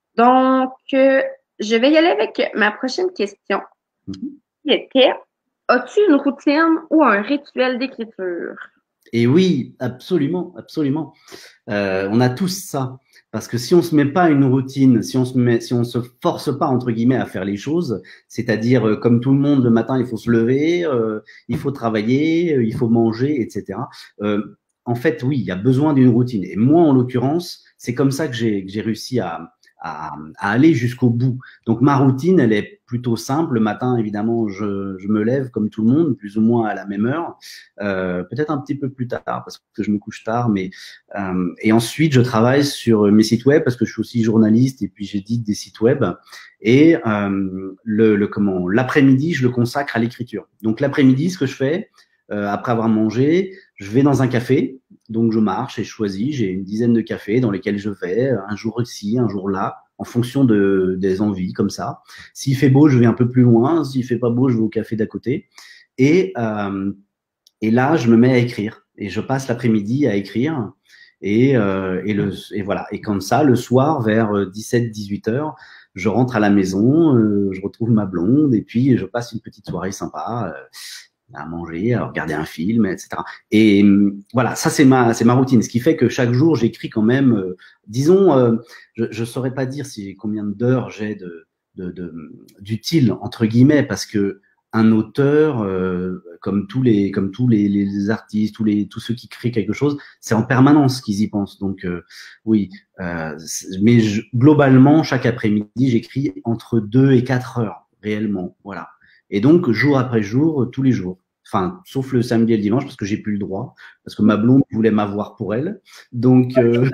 Donc, euh, je vais y aller avec ma prochaine question. Mm-hmm. Qui était, as-tu une routine ou un rituel d'écriture? Et oui, absolument, absolument. Euh, on a tous ça. Parce que si on se met pas une routine, si on se met, si on se force pas entre guillemets à faire les choses, c'est-à-dire euh, comme tout le monde le matin, il faut se lever, euh, il faut travailler, euh, il faut manger, et cetera. Euh, en fait, oui, il y a besoin d'une routine. Et moi, en l'occurrence, c'est comme ça que j'ai que j'ai réussi à à, à aller jusqu'au bout. Donc ma routine, elle est plutôt simple. Le matin, évidemment, je, je me lève comme tout le monde, plus ou moins à la même heure, euh, peut-être un petit peu plus tard parce que je me couche tard. Mais euh, et ensuite, je travaille sur mes sites web parce que je suis aussi journaliste et puis j'édite des sites web. Et euh, le, le comment l'après-midi, je le consacre à l'écriture. Donc l'après-midi, ce que je fais euh, après avoir mangé, je vais dans un café. Donc, je marche et je choisis. J'ai une dizaine de cafés dans lesquels je vais, un jour ici, un jour là, en fonction de, des envies, comme ça. S'il fait beau, je vais un peu plus loin. S'il fait pas beau, je vais au café d'à côté. Et, euh, et là, je me mets à écrire. Et je passe l'après-midi à écrire. Et, euh, et, le, et voilà. Et comme ça, le soir, vers dix-sept, dix-huit heures, je rentre à la maison, euh, je retrouve ma blonde et puis je passe une petite soirée sympa. Euh, à manger, à regarder un film, et cetera. Et voilà, ça c'est ma c'est ma routine. Ce qui fait que chaque jour j'écris quand même, euh, disons, euh, je je saurais pas dire si combien d'heures j'ai de de, de d'utile entre guillemets parce que un auteur, euh, comme tous les comme tous les, les artistes, tous les tous ceux qui créent quelque chose, c'est en permanence qu'ils y pensent. Donc euh, oui, euh, mais je, globalement chaque après-midi j'écris entre deux et quatre heures réellement, voilà. Et donc, jour après jour, tous les jours. Enfin, sauf le samedi et le dimanche, parce que j'ai plus le droit, parce que ma blonde voulait m'avoir pour elle. Donc, euh,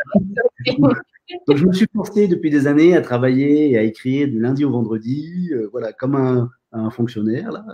donc, je me suis forcé depuis des années à travailler et à écrire du lundi au vendredi, euh, voilà, comme un, un fonctionnaire. Là.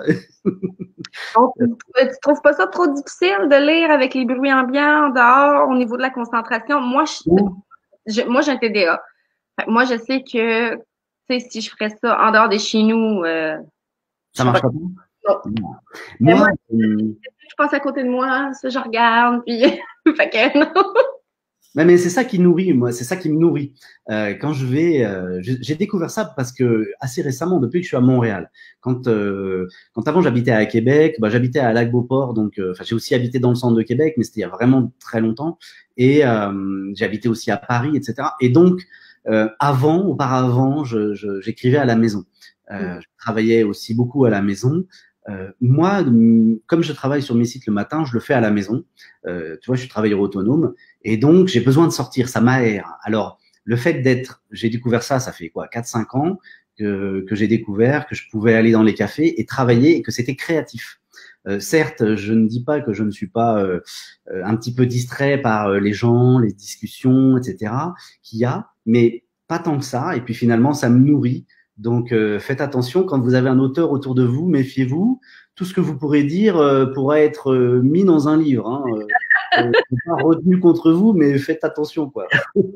Donc, tu trouves pas ça trop difficile de lire avec les bruits ambiants dehors au niveau de la concentration? Moi, je, je, moi, j'ai un T D A. Moi, je sais que, tu sais, si je ferais ça en dehors de chez nous, euh, ça marche pas. Non. non. Moi, moi euh... je passe à côté de moi, ça, je regarde, puis fait que non. Mais, mais c'est ça qui nourrit, moi, c'est ça qui me nourrit. Euh, quand je vais, euh, j'ai découvert ça parce que assez récemment, depuis que je suis à Montréal, quand euh, quand avant j'habitais à Québec, bah, j'habitais à Lac-Beauport, donc euh, enfin j'ai aussi habité dans le centre de Québec, mais c'était il y a vraiment très longtemps. Et euh, j'ai habité aussi à Paris, et cetera. Et donc euh, avant, auparavant, j'écrivais je, je, à la maison. Euh, je travaillais aussi beaucoup à la maison. Euh, moi, comme je travaille sur mes sites le matin, je le fais à la maison. Euh, tu vois, je suis travailleur autonome et donc j'ai besoin de sortir, ça m'aère. Alors, le fait d'être, j'ai découvert ça, ça fait quoi, quatre cinq ans que, que j'ai découvert que je pouvais aller dans les cafés et travailler et que c'était créatif. Euh, certes, je ne dis pas que je ne suis pas euh, un petit peu distrait par les gens, les discussions, et cetera qu'il y a, mais pas tant que ça. Et puis finalement, ça me nourrit. Donc, euh, faites attention quand vous avez un auteur autour de vous, méfiez-vous. Tout ce que vous pourrez dire euh, pourrait être euh, mis dans un livre. Hein. Euh, pas retenu contre vous, mais faites attention, quoi.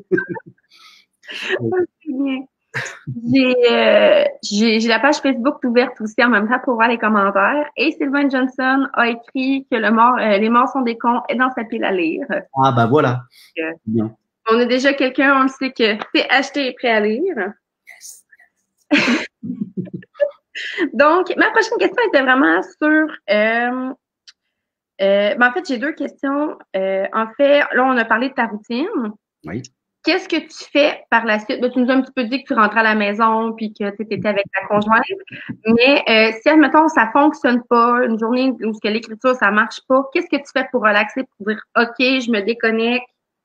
J'ai euh, la page Facebook ouverte aussi en même temps pour voir les commentaires. Et Sylvain Johnson a écrit que le mort, euh, les morts sont des cons est dans sa pile à lire. Ah bah voilà. Euh, Bien. On a déjà quelqu'un, on le sait que c'est acheté et prêt à lire. Yes. Donc, ma prochaine question était vraiment sur... Euh, euh, ben en fait, j'ai deux questions. Euh, en fait, là, on a parlé de ta routine. Oui. Qu'est-ce que tu fais par la suite? Ben, tu nous as un petit peu dit que tu rentrais à la maison puis que tu étais avec ta conjointe. Mais euh, si, admettons, ça fonctionne pas, une journée où l'écriture, ça marche pas, qu'est-ce que tu fais pour relaxer, pour dire « OK, je me déconnecte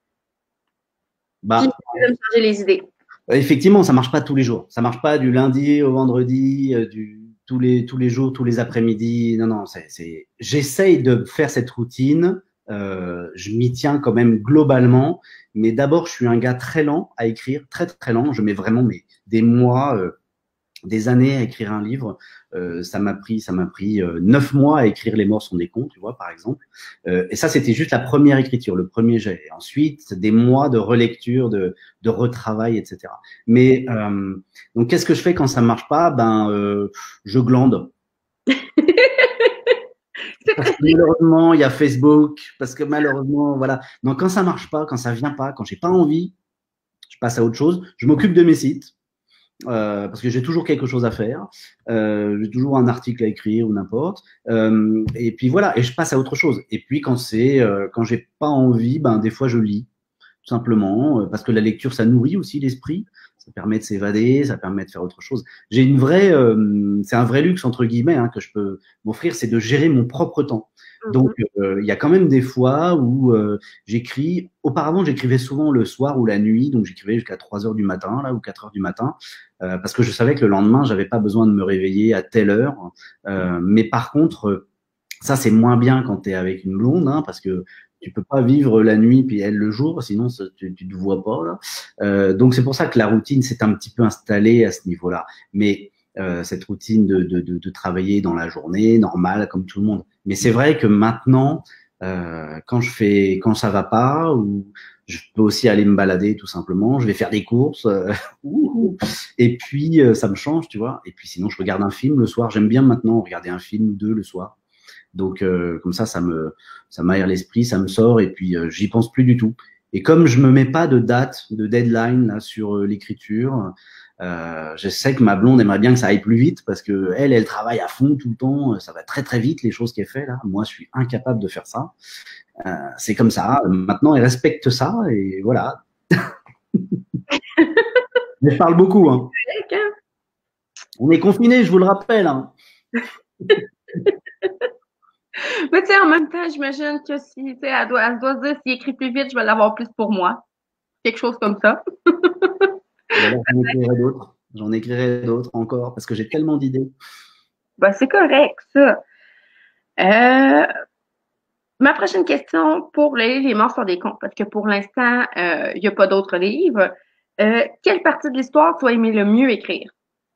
bah, puis je vais me changer les idées ». Effectivement, ça marche pas tous les jours. Ça marche pas du lundi au vendredi, euh, du, tous les tous les jours, tous les après-midi. Non, non, c'est, c'est. J'essaye de faire cette routine. Euh, je m'y tiens quand même globalement. Mais d'abord, je suis un gars très lent à écrire, très très lent. Je mets vraiment mes, des mois, euh, des années à écrire un livre. Euh, ça m'a pris, ça m'a pris euh, neuf mois à écrire Les morts sont des cons, tu vois, par exemple. Euh, et ça, c'était juste la première écriture, le premier jet. Et ensuite, des mois de relecture, de, de retravail, et cetera. Mais euh, donc, qu'est-ce que je fais quand ça marche pas? Ben, euh, je glande. Parce que malheureusement, il y a Facebook, parce que malheureusement, voilà. Donc, quand ça marche pas, quand ça vient pas, quand j'ai pas envie, je passe à autre chose. Je m'occupe de mes sites. Euh, parce que j'ai toujours quelque chose à faire, euh, j'ai toujours un article à écrire ou n'importe. Euh, et puis voilà, et je passe à autre chose. Et puis quand c'est, euh, quand j'ai pas envie, ben des fois je lis, tout simplement, euh, parce que la lecture ça nourrit aussi l'esprit, ça permet de s'évader, ça permet de faire autre chose. J'ai une vraie, euh, c'est un vrai luxe entre guillemets hein, que je peux m'offrir, c'est de gérer mon propre temps. Donc, euh, il y a quand même des fois où euh, j'écris. Auparavant, j'écrivais souvent le soir ou la nuit, donc j'écrivais jusqu'à trois heures du matin, là, ou quatre heures du matin, euh, parce que je savais que le lendemain, j'avais pas besoin de me réveiller à telle heure. Euh, mais par contre, ça, c'est moins bien quand tu es avec une blonde, hein, parce que tu peux pas vivre la nuit puis elle le jour, sinon ça, tu, tu te vois pas là. Euh, donc c'est pour ça que la routine s'est un petit peu installée à ce niveau-là. Mais euh, cette routine de, de, de, de travailler dans la journée, normale comme tout le monde. Mais c'est vrai que maintenant, euh, quand je fais, quand ça va pas, ou je peux aussi aller me balader tout simplement, je vais faire des courses, euh, et puis euh, ça me change, tu vois. Et puis sinon, je regarde un film le soir. J'aime bien maintenant regarder un film ou deux le soir. Donc euh, comme ça, ça me, ça m'aère l'esprit, ça me sort, et puis euh, j'y pense plus du tout. Et comme je me mets pas de date, de deadline là sur euh, l'écriture, euh, je sais que ma blonde aimerait bien que ça aille plus vite parce que elle, elle travaille à fond tout le temps. Ça va très très vite les choses qu'elle fait là. Moi, je suis incapable de faire ça. Euh, c'est comme ça. Maintenant, elle respecte ça et voilà. Mais je parle beaucoup. Hein. On est confinés, je vous le rappelle. Hein. Mais tu sais, en même temps, j'imagine que si, tu sais, elle doit, elle doit se dire, s'il écrit plus vite, je vais l'avoir plus pour moi. Quelque chose comme ça. Alors, j'en écrirai d'autres. J'en écrirai d'autres encore parce que j'ai tellement d'idées. Ben, c'est correct, ça. Euh, ma prochaine question pour le livre Les Morts sur des comptes, parce que pour l'instant, euh, il n'y a pas d'autres livres. Euh, quelle partie de l'histoire tu as aimé le mieux écrire?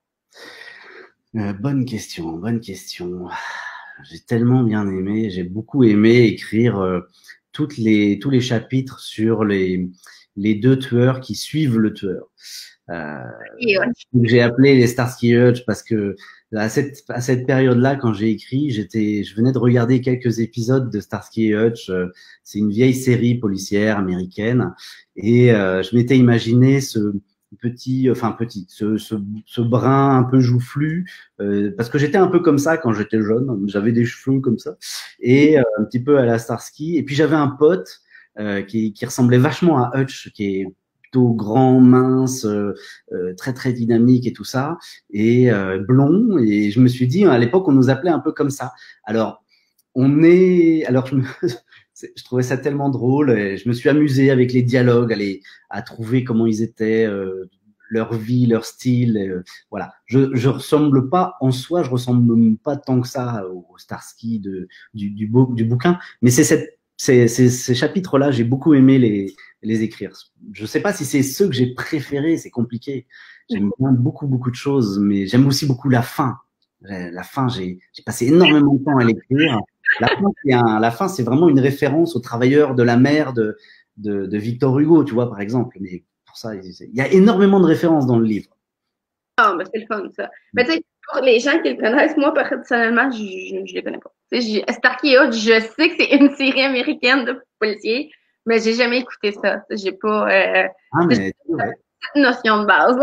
Euh, bonne question, bonne question. J'ai tellement bien aimé, j'ai beaucoup aimé écrire euh, toutes les, tous les chapitres sur les, les deux tueurs qui suivent le tueur. Euh, j'ai appelé les Starsky Hutch parce que à cette, à cette période-là, quand j'ai écrit, j'étais, je venais de regarder quelques épisodes de Starsky Hutch. C'est une vieille série policière américaine et euh, je m'étais imaginé ce petit, enfin petit, ce, ce, ce brin un peu joufflu, euh, parce que j'étais un peu comme ça quand j'étais jeune, j'avais des cheveux comme ça, et euh, un petit peu à la Starsky. Et puis j'avais un pote euh, qui, qui ressemblait vachement à Hutch, qui est plutôt grand, mince, euh, euh, très très dynamique et tout ça, et euh, blond. Et je me suis dit, à l'époque, on nous appelait un peu comme ça. Alors, on est, alors je me je trouvais ça tellement drôle et je me suis amusé avec les dialogues, à, les, à trouver comment ils étaient, euh, leur vie, leur style. Euh, voilà. Je, je ressemble pas, en soi, je ressemble pas tant que ça au Starsky de, du, du, beau, du bouquin, mais c'est cette, ces, ces, ces chapitres-là, j'ai beaucoup aimé les, les écrire. Je sais pas si c'est ceux que j'ai préférés, c'est compliqué. J'aime bien beaucoup, beaucoup de choses, mais j'aime aussi beaucoup la fin. La fin, j'ai passé énormément de temps à l'écrire. La fin, c'est un, la fin, c'est vraiment une référence aux travailleurs de la mer de, de, de Victor Hugo, tu vois, par exemple. Mais pour ça, il y a énormément de références dans le livre. Ah, ben c'est le fun, ça. Mais tu sais, pour les gens qui le connaissent, moi, personnellement, je, je, je les connais pas. Tu sais, Starsky Hutch, je sais que c'est une série américaine de policiers, mais j'ai jamais écouté ça. J'ai pas, euh, ah, mais ouais. Cette notion de base.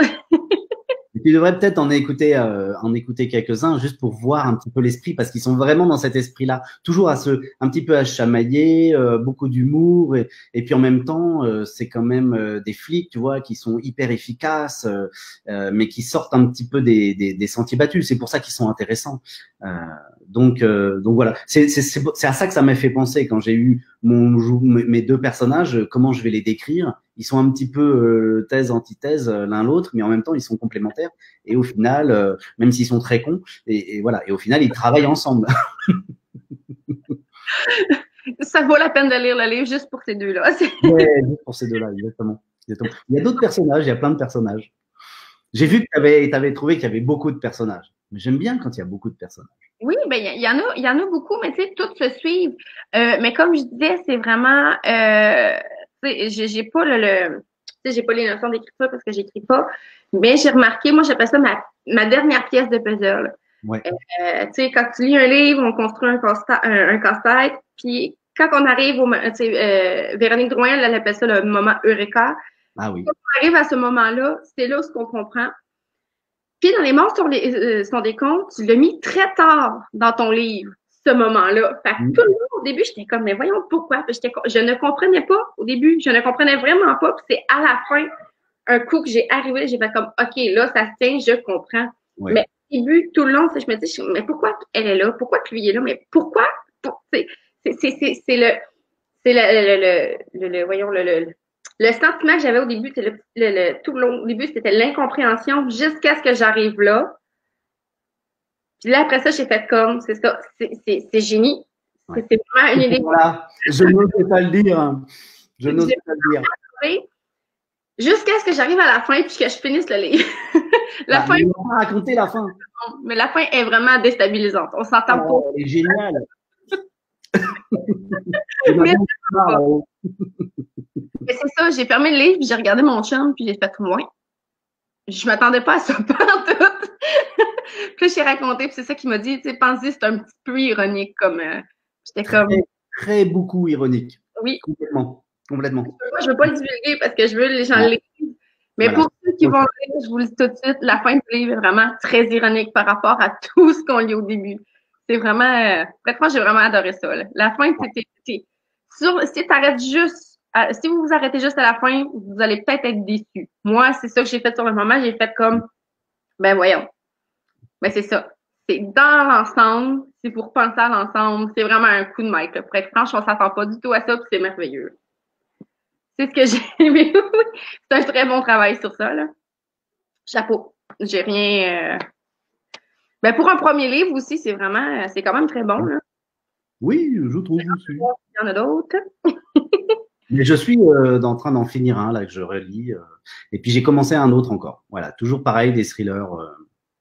Et tu devrais peut-être en écouter, euh, en écouter quelques-uns juste pour voir un petit peu l'esprit, parce qu'ils sont vraiment dans cet esprit-là, toujours à se, un petit peu à chamailler, euh, beaucoup d'humour, et, et puis en même temps, euh, c'est quand même euh, des flics, tu vois, qui sont hyper efficaces, euh, euh, mais qui sortent un petit peu des, des, des sentiers battus. C'est pour ça qu'ils sont intéressants. Euh, donc, euh, donc voilà, c'est c'est à ça que ça m'a fait penser quand j'ai eu mon mes deux personnages. Comment je vais les décrire? Ils sont un petit peu euh, thèse antithèse euh, l'un l'autre, mais en même temps ils sont complémentaires. Et au final, euh, même s'ils sont très cons, et, et voilà, et au final ils travaillent ensemble. Ça vaut la peine de lire le livre juste pour ces deux-là. Ouais, juste pour ces deux-là, exactement. exactement. Il y a d'autres personnages, il y a plein de personnages. J'ai vu que tu avais, avais trouvé qu'il y avait beaucoup de personnages. Mais j'aime bien quand il y a beaucoup de personnages. Oui, ben il y, y en a, il y en a beaucoup, mais tu sais, toutes se suivent. Euh, mais comme je disais, c'est vraiment, euh, tu sais, j'ai pas le, le tu sais, j'ai pas les notions d'écriture parce que j'écris pas. Mais j'ai remarqué, moi, j'appelle ça ma, ma dernière pièce de puzzle. Ouais. Euh, tu sais, quand tu lis un livre, on construit un casse-tête, un, un casse-tête, puis quand on arrive au, tu sais, euh, Véronique Drouin, elle appelle ça le moment Eureka. Ah oui. Quand on arrive à ce moment-là, c'est là ce qu'on comprend. Puis dans les morts sur les euh, sur des comptes, tu l'as mis très tard dans ton livre, ce moment-là. Fait que mmh. tout le monde, au début, j'étais comme, mais voyons pourquoi. Puis je ne comprenais pas au début. Je ne comprenais vraiment pas. Puis c'est à la fin, un coup que j'ai arrivé, j'ai fait comme, OK, là, ça se tient, je comprends. Ouais. Mais au début, tout le long, je me dis, mais pourquoi elle est là? Pourquoi lui est là? Mais pourquoi? Pour, c'est c'est le, c'est le, le, le, le, le, voyons, le, le, le sentiment que j'avais au début, le, le, le, tout le long, au début, c'était l'incompréhension jusqu'à ce que j'arrive là. Puis là, après ça, j'ai fait comme, c'est ça, c'est génie. Ouais. C'est vraiment une idée. Voilà, je n'osais pas le dire. Je n'osais pas le dire. Jusqu'à ce que j'arrive à la fin puis que je finisse le livre. la bah, fin. On va raconter la fin. Mais la fin est vraiment déstabilisante. On s'entend oh, pas. Elle est géniale. mais mais c'est ça, j'ai fermé le livre, j'ai regardé mon chum, puis j'ai fait tout loin. Je m'attendais pas à ça, pas en tout. Puis j'ai raconté, puis c'est ça qu'il m'a dit, tu sais, pensez, c'est un petit peu ironique, comme, euh, j'étais comme... Très beaucoup ironique. Oui. Complètement, complètement. Moi, je veux pas le divulguer parce que je veux que les gens le lisent. Mais voilà. Pour ceux qui vont le lire, je vous le dis tout de suite, la fin du livre est vraiment très ironique par rapport à tout ce qu'on lit au début. C'est vraiment... Euh, moi, j'ai vraiment adoré ça, là. La fin, c'était... Si t'arrêtes juste... À, si vous vous arrêtez juste à la fin, vous allez peut-être être déçus. Moi, c'est ça que j'ai fait sur le moment. J'ai fait comme... Ben voyons. Mais c'est ça. C'est dans l'ensemble, c'est pour penser à l'ensemble, c'est vraiment un coup de maître. Là. Pour être franche, on s'attend pas du tout à ça, puis c'est merveilleux. C'est ce que j'ai aimé. C'est un très bon travail sur ça, là. Chapeau. J'ai rien. Euh... Ben pour un premier livre aussi, c'est vraiment, c'est quand même très bon, là. Oui, je trouve aussi. Il y en a d'autres. Mais je suis euh, en train d'en finir un, là, que je relis. Euh, et puis j'ai commencé un autre encore. Voilà, toujours pareil, des thrillers. Euh...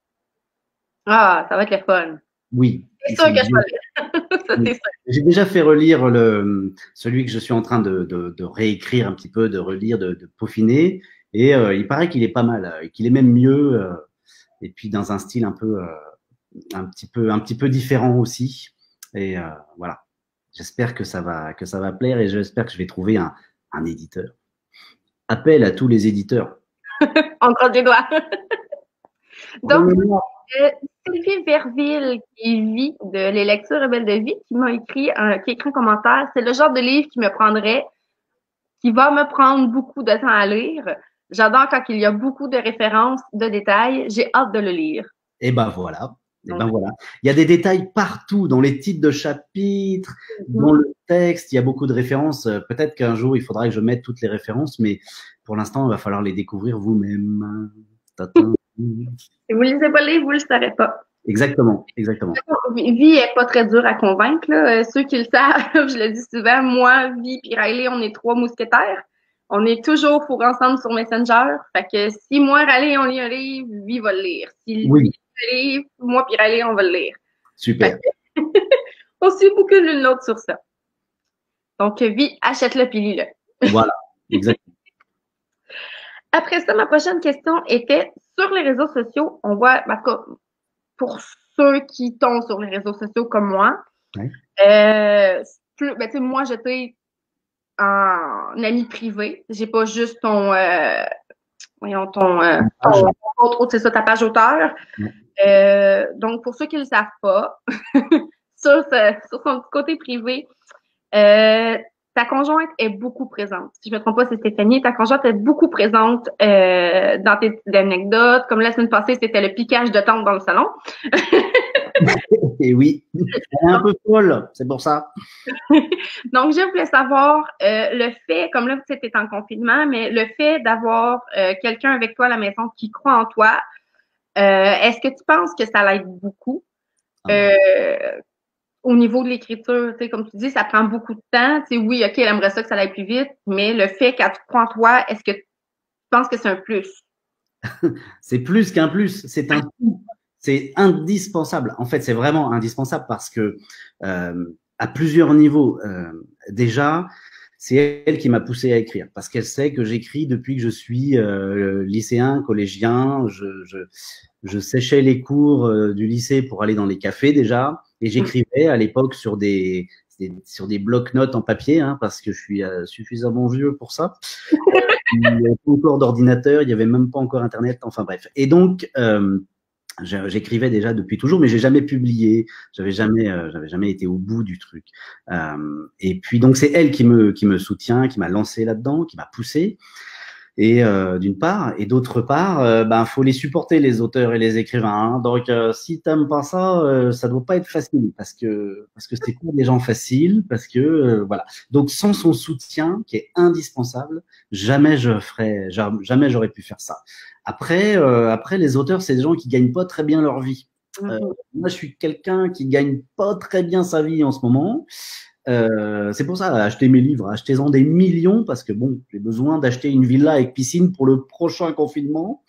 Ah, ça va être le fun. Oui. C'est sûr que je vais lire. J'ai déjà fait relire le, celui que je suis en train de, de, de réécrire un petit peu, de relire, de, de peaufiner. Et euh, il paraît qu'il est pas mal, euh, qu'il est même mieux. Euh, et puis dans un style un peu, euh, un petit peu, un petit peu différent aussi. Et euh, voilà. J'espère que ça va, que ça va plaire et j'espère que je vais trouver un, un éditeur. Appel à tous les éditeurs. On croise les doigts. Donc, euh, Sylvie Verville, qui vit de Les Lectures Rebelles de Vie, qui m'a écrit un, qui a écrit un commentaire. C'est le genre de livre qui me prendrait, qui va me prendre beaucoup de temps à lire. J'adore quand il y a beaucoup de références, de détails. J'ai hâte de le lire. Et ben voilà. Et ben voilà. Il y a des détails partout, dans les titres de chapitres, mmh. dans le texte. Il y a beaucoup de références. Peut-être qu'un jour, il faudra que je mette toutes les références, mais pour l'instant, il va falloir les découvrir vous-même. Si vous lisez pas le livre, vous le saurez pas. Exactement, exactement. Vie est pas très dur à convaincre, là. Ceux qui le savent, je le dis souvent, moi, Vie et Riley, on est trois mousquetaires. On est toujours pour ensemble sur Messenger. Fait que si moi, Riley, on lit un livre, Vie va le lire. Si oui. Vie le livre, moi et Riley, on va le lire. Super. Que... on suit beaucoup l'une l'autre sur ça. Donc, Vie, achète-le puis lis-le. Voilà, exactement. Après ça, ma prochaine question était sur les réseaux sociaux. On voit, parce que pour ceux qui tombent sur les réseaux sociaux comme moi, ouais. euh, plus, ben, tu sais, moi, j'étais en ami privé. J'ai pas juste ton, euh, voyons, ton, euh, ton, ton c'est ça, ta page auteur. Ouais. Euh, donc, pour ceux qui le savent pas, sur, ce, sur son côté privé, euh, ta conjointe est beaucoup présente. Si je me trompe pas, c'est Stéphanie. Ta conjointe est beaucoup présente euh, dans tes petites anecdotes. Comme la semaine passée, c'était le piquage de tente dans le salon. Et oui, elle est un peu folle, c'est pour ça. Donc, je voulais savoir euh, le fait, comme là, tu sais, t'es en confinement, mais le fait d'avoir euh, quelqu'un avec toi à la maison qui croit en toi, euh, est-ce que tu penses que ça l'aide beaucoup? Ah euh, Au niveau de l'écriture, tu sais, comme tu dis, ça prend beaucoup de temps. Tu sais, oui, OK, elle aimerait ça que ça aille plus vite, mais le fait qu'elle croit en toi, est-ce que tu penses que c'est un plus? C'est plus qu'un plus, c'est un tout. C'est indispensable. En fait, c'est vraiment indispensable parce que euh, à plusieurs niveaux, euh, déjà, c'est elle qui m'a poussé à écrire parce qu'elle sait que j'écris depuis que je suis euh, lycéen, collégien. Je, je, je séchais les cours euh, du lycée pour aller dans les cafés déjà. Et j'écrivais à l'époque sur des, des sur des blocs-notes en papier, hein, parce que je suis euh, suffisamment vieux pour ça. Il n'y avait pas encore d'ordinateur, il n'y avait même pas encore Internet. Enfin bref. Et donc euh, j'écrivais déjà depuis toujours, mais j'ai jamais publié. J'avais jamais, euh, j'avais jamais été au bout du truc. Euh, et puis donc c'est elle qui me qui me soutient, qui m'a lancé là-dedans, qui m'a poussé. Et euh, d'une part, et d'autre part, euh, ben faut les supporter les auteurs et les écrivains. Hein. Donc euh, si t'aimes pas ça, euh, ça doit pas être facile parce que parce que c'est pas des gens faciles, parce que euh, voilà. Donc sans son soutien qui est indispensable, jamais je ferais, jamais j'aurais pu faire ça. Après, euh, après les auteurs, c'est des gens qui gagnent pas très bien leur vie. Euh, moi, je suis quelqu'un qui gagne pas très bien sa vie en ce moment. Euh, c'est pour ça, achetez mes livres, achetez-en des millions parce que bon, j'ai besoin d'acheter une villa avec piscine pour le prochain confinement.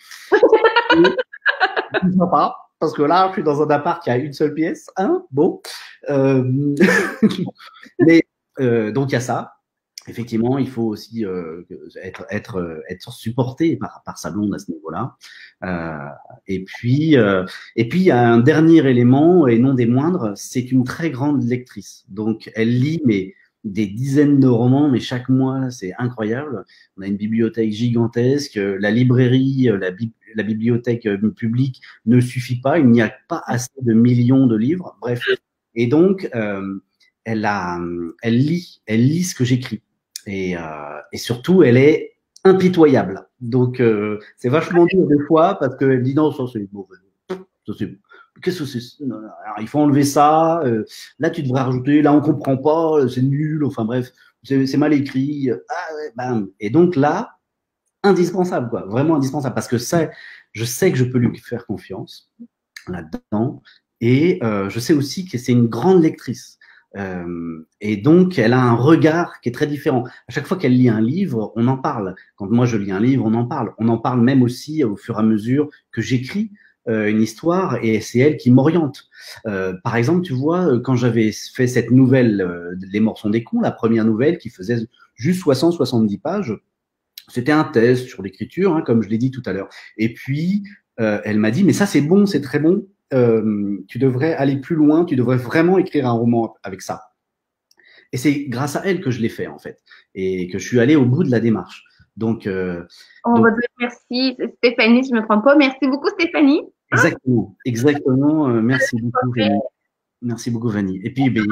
Et, pas, parce que là, je suis dans un appart qui a une seule pièce. Hein, bon. Euh, mais euh, donc il y a ça. Effectivement, il faut aussi euh, être, être, être supporté par, par sa blonde à ce niveau-là. Euh, et puis, euh, et puis, il y a un dernier élément, et non des moindres, c'est une très grande lectrice. Donc, elle lit mais, des dizaines de romans, mais chaque mois, c'est incroyable. On a une bibliothèque gigantesque. La librairie, la, bi la bibliothèque publique ne suffit pas. Il n'y a pas assez de millions de livres. Bref. Et donc, euh, elle, a, elle lit, elle lit ce que j'écris. Et, euh, et surtout, elle est impitoyable. Donc, euh, c'est vachement dur des fois parce qu'elle dit non, ça c'est mauvais. Ça c'est. Qu'est-ce que c'est? Alors, il faut enlever ça. Euh, là, tu devrais rajouter. Là, on comprend pas. C'est nul. Enfin bref, c'est mal écrit. Ah ouais, bam. Et donc là, indispensable, quoi. Vraiment indispensable parce que ça, je sais que je peux lui faire confiance là-dedans. Et euh, je sais aussi que c'est une grande lectrice. Euh, et donc, elle a un regard qui est très différent. À chaque fois qu'elle lit un livre, on en parle. Quand moi je lis un livre, on en parle. On en parle même aussi au fur et à mesure que j'écris euh, une histoire, et c'est elle qui m'oriente. Euh, par exemple, tu vois, quand j'avais fait cette nouvelle, euh, Les Morts sont des cons, la première nouvelle qui faisait juste soixante soixante-dix pages, c'était un test sur l'écriture, hein, comme je l'ai dit tout à l'heure. Et puis, euh, elle m'a dit, mais ça c'est bon, c'est très bon. Euh, tu devrais aller plus loin, tu devrais vraiment écrire un roman avec ça. Et c'est grâce à elle que je l'ai fait, en fait, et que je suis allé au bout de la démarche. Donc, euh, on donc va dire merci, Stéphanie, je ne me trompe pas. Merci beaucoup, Stéphanie. Exactement, exactement. Euh, merci beaucoup, Fanny. Merci beaucoup, Fanny. Et puis, ben,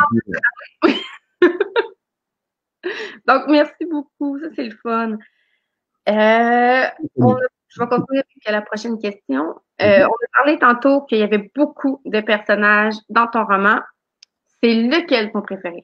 donc, merci beaucoup. Ça, c'est le fun. Euh, on, je vais continuer avec la prochaine question. Euh, on a parlé tantôt qu'il y avait beaucoup de personnages dans ton roman. C'est lequel ton préféré?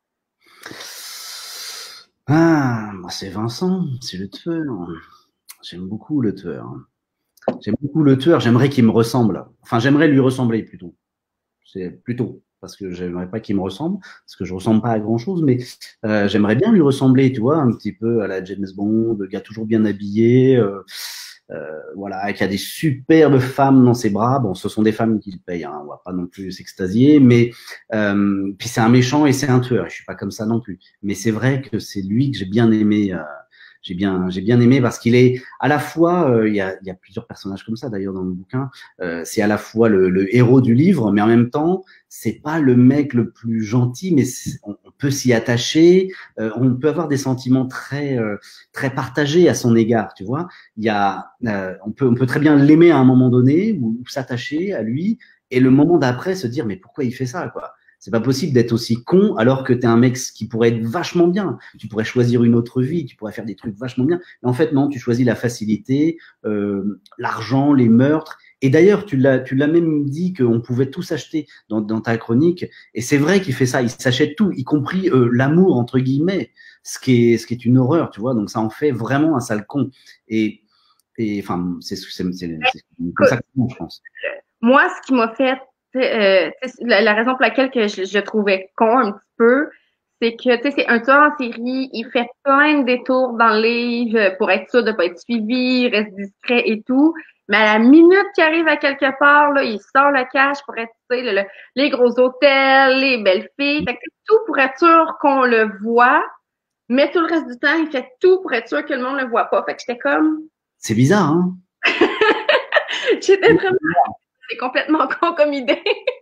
Ah, c'est Vincent, c'est le tueur. J'aime beaucoup le tueur. J'aime beaucoup le tueur. J'aimerais qu'il me ressemble. Enfin, j'aimerais lui ressembler plutôt. C'est plutôt parce que j'aimerais pas qu'il me ressemble, parce que je ressemble pas à grand chose, mais euh, j'aimerais bien lui ressembler, tu vois, un petit peu à la James Bond, le gars toujours bien habillé, euh, euh, voilà, qui a des superbes femmes dans ses bras. Bon, ce sont des femmes qui le payent, hein, on va pas non plus s'extasier, mais euh, puis c'est un méchant et c'est un tueur. Je suis pas comme ça non plus, mais c'est vrai que c'est lui que j'ai bien aimé. Euh, j'ai bien, j'ai bien aimé parce qu'il est à la fois, euh, il y, a, il y a plusieurs personnages comme ça d'ailleurs dans le bouquin. Euh, c'est à la fois le, le héros du livre, mais en même temps, c'est pas le mec le plus gentil, mais on, on peut s'y attacher. Euh, on peut avoir des sentiments très, euh, très partagés à son égard. Tu vois, il y a, euh, on peut, on peut très bien l'aimer à un moment donné ou, ou s'attacher à lui, et le moment d'après se dire mais pourquoi il fait ça, quoi. C'est pas possible d'être aussi con alors que t'es un mec qui pourrait être vachement bien. Tu pourrais choisir une autre vie, tu pourrais faire des trucs vachement bien. Mais en fait, non, tu choisis la facilité, euh, l'argent, les meurtres. Et d'ailleurs, tu l'as, tu l'as même dit qu'on pouvait tout s'acheter dans, dans ta chronique. Et c'est vrai qu'il fait ça. Il s'achète tout, y compris euh, l'amour entre guillemets, ce qui est, ce qui est une horreur, tu vois. Donc ça en fait vraiment un sale con. Et, et enfin, c'est, c'est, c'est, c'est comme ça que je pense. Moi, ce qui m'a fait Euh, la, la raison pour laquelle que je, je trouvais con un petit peu, c'est que tu sais, c'est un tueur en série, il fait plein de détours dans le livre pour être sûr de pas être suivi, il reste discret et tout. Mais à la minute qu'il arrive à quelque part, là, il sort le cash pour être, tu sais, le, le, les gros hôtels, les belles filles, fait que tout pour être sûr qu'on le voit. Mais tout le reste du temps, il fait tout pour être sûr que le monde le voit pas. Fait que j'étais comme. C'est bizarre, hein? J'étais vraiment. C'est complètement con comme idée.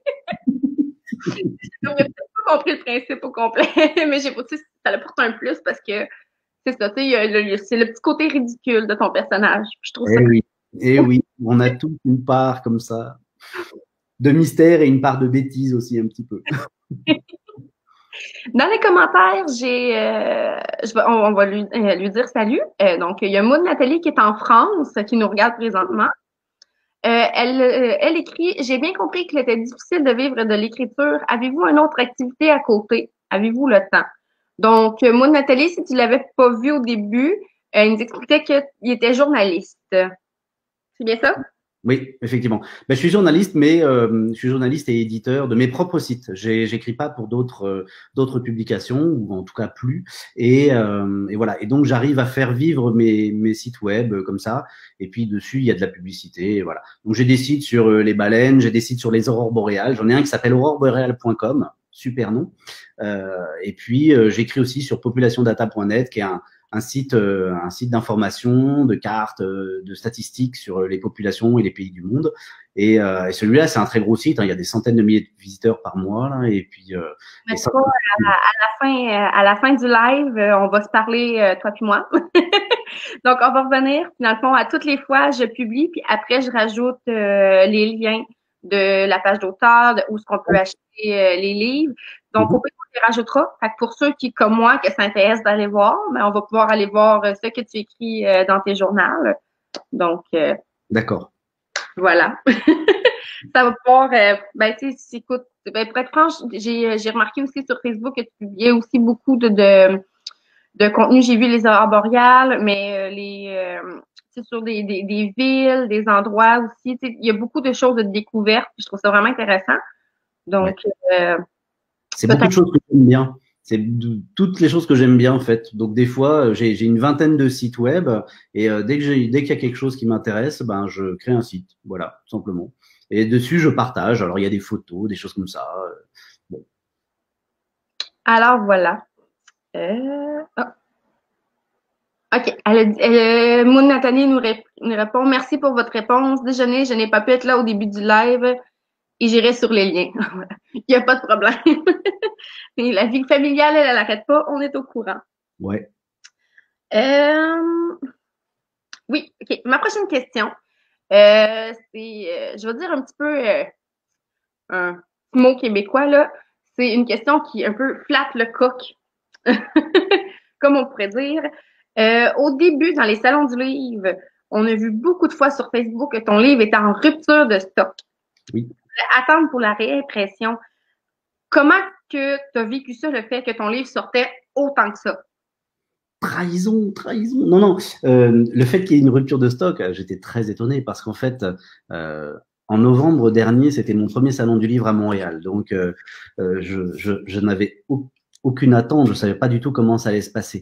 Donc, j'ai peut-être pas compris le principe au complet, mais j'ai pas dit ça apporte un plus parce que c'est ça, tu sais, c'est le petit côté ridicule de ton personnage. Je trouve eh ça. Oui, et eh oui, on a toute une part comme ça de mystère et une part de bêtise aussi un petit peu. Dans les commentaires, j'ai, euh, je vais, on, on va lui, euh, lui dire salut. Euh, donc, il y a Maud Nathalie qui est en France, qui nous regarde présentement. Euh, elle, euh, elle écrit, j'ai bien compris qu'il était difficile de vivre de l'écriture. Avez-vous une autre activité à côté? Avez-vous le temps? Donc, euh, Maud Nathalie, si tu l'avais pas vu au début, euh, il nous expliquait qu'il était journaliste. C'est bien ça? Oui, effectivement. Ben, je suis journaliste, mais euh, je suis journaliste et éditeur de mes propres sites. J'écris pas pour d'autres euh, d'autres publications, ou en tout cas plus. Et, euh, et voilà. Et donc j'arrive à faire vivre mes mes sites web euh, comme ça. Et puis dessus il y a de la publicité. Et voilà. Donc j'ai des sites sur euh, les baleines, j'ai des sites sur les aurores boréales. J'en ai un qui s'appelle aurore boréale point com, super nom. Euh, et puis euh, j'écris aussi sur population data point net, qui est un un site, euh, un site d'information, de cartes, euh, de statistiques sur les populations et les pays du monde. Et, euh, et celui-là, c'est un très gros site. Hein, il y a des centaines de milliers de visiteurs par mois. Là, et puis, euh, Mais et ça, toi, à, à la fin, euh, à la fin du live, euh, on va se parler, euh, toi puis moi. Donc, on va revenir. Puis, dans le fond, à toutes les fois, je publie, puis après, je rajoute euh, les liens de la page d'auteur, de où est-ce qu'on peut acheter euh, les livres. Donc, au pire, on les rajoutera. Fait que pour ceux qui, comme moi, que ça intéresse d'aller voir, ben, on va pouvoir aller voir euh, ce que tu écris euh, dans tes journaux. Donc, euh, d'accord. voilà. Ça va pouvoir, euh, ben, tu sais, écoute, ben, pour être franche, j'ai, j'ai remarqué aussi sur Facebook que tu publiais aussi beaucoup de, de, de contenu. J'ai vu les aurores boréales, mais euh, les, euh, tu sais, sur des, des, des villes, des endroits aussi. Tu sais, il y a beaucoup de choses de découverte. Puis je trouve ça vraiment intéressant. Ouais. Donc, euh, C'est beaucoup peut-être. de choses que j'aime bien. C'est de- toutes les choses que j'aime bien en fait. Donc des fois, j'ai j'ai une vingtaine de sites web et euh, dès que j'ai dès qu'il y a quelque chose qui m'intéresse, ben je crée un site. Voilà, tout simplement. Et dessus, je partage. Alors il y a des photos, des choses comme ça. euh, Bon. Alors, voilà. Euh, ah, OK. Elle a dit, elle, Moon Nathalie nous, rép- nous répond, merci pour votre réponse. Déjeuner, je n'ai pas pu être là au début du live et j'irai sur les liens. Il n'y a pas de problème. Et la vie familiale, elle, elle n'arrête pas. On est au courant. Ouais. Euh, oui, OK. Ma prochaine question, euh, c'est, euh, je vais dire un petit peu euh, un mot québécois, là. C'est une question qui un peu flatte le coq, comme on pourrait dire. Euh, au début, dans les salons du livre, on a vu beaucoup de fois sur Facebook que ton livre était en rupture de stock. Oui. Attendre pour la réimpression. Comment que tu as vécu ça, le fait que ton livre sortait autant que ça? Trahison, trahison. Non, non. Euh, le fait qu'il y ait une rupture de stock, euh, j'étais très étonné parce qu'en fait, euh, en novembre dernier, c'était mon premier salon du livre à Montréal. Donc, euh, euh, je, je, je n'avais au- aucune attente. Je savais pas du tout comment ça allait se passer.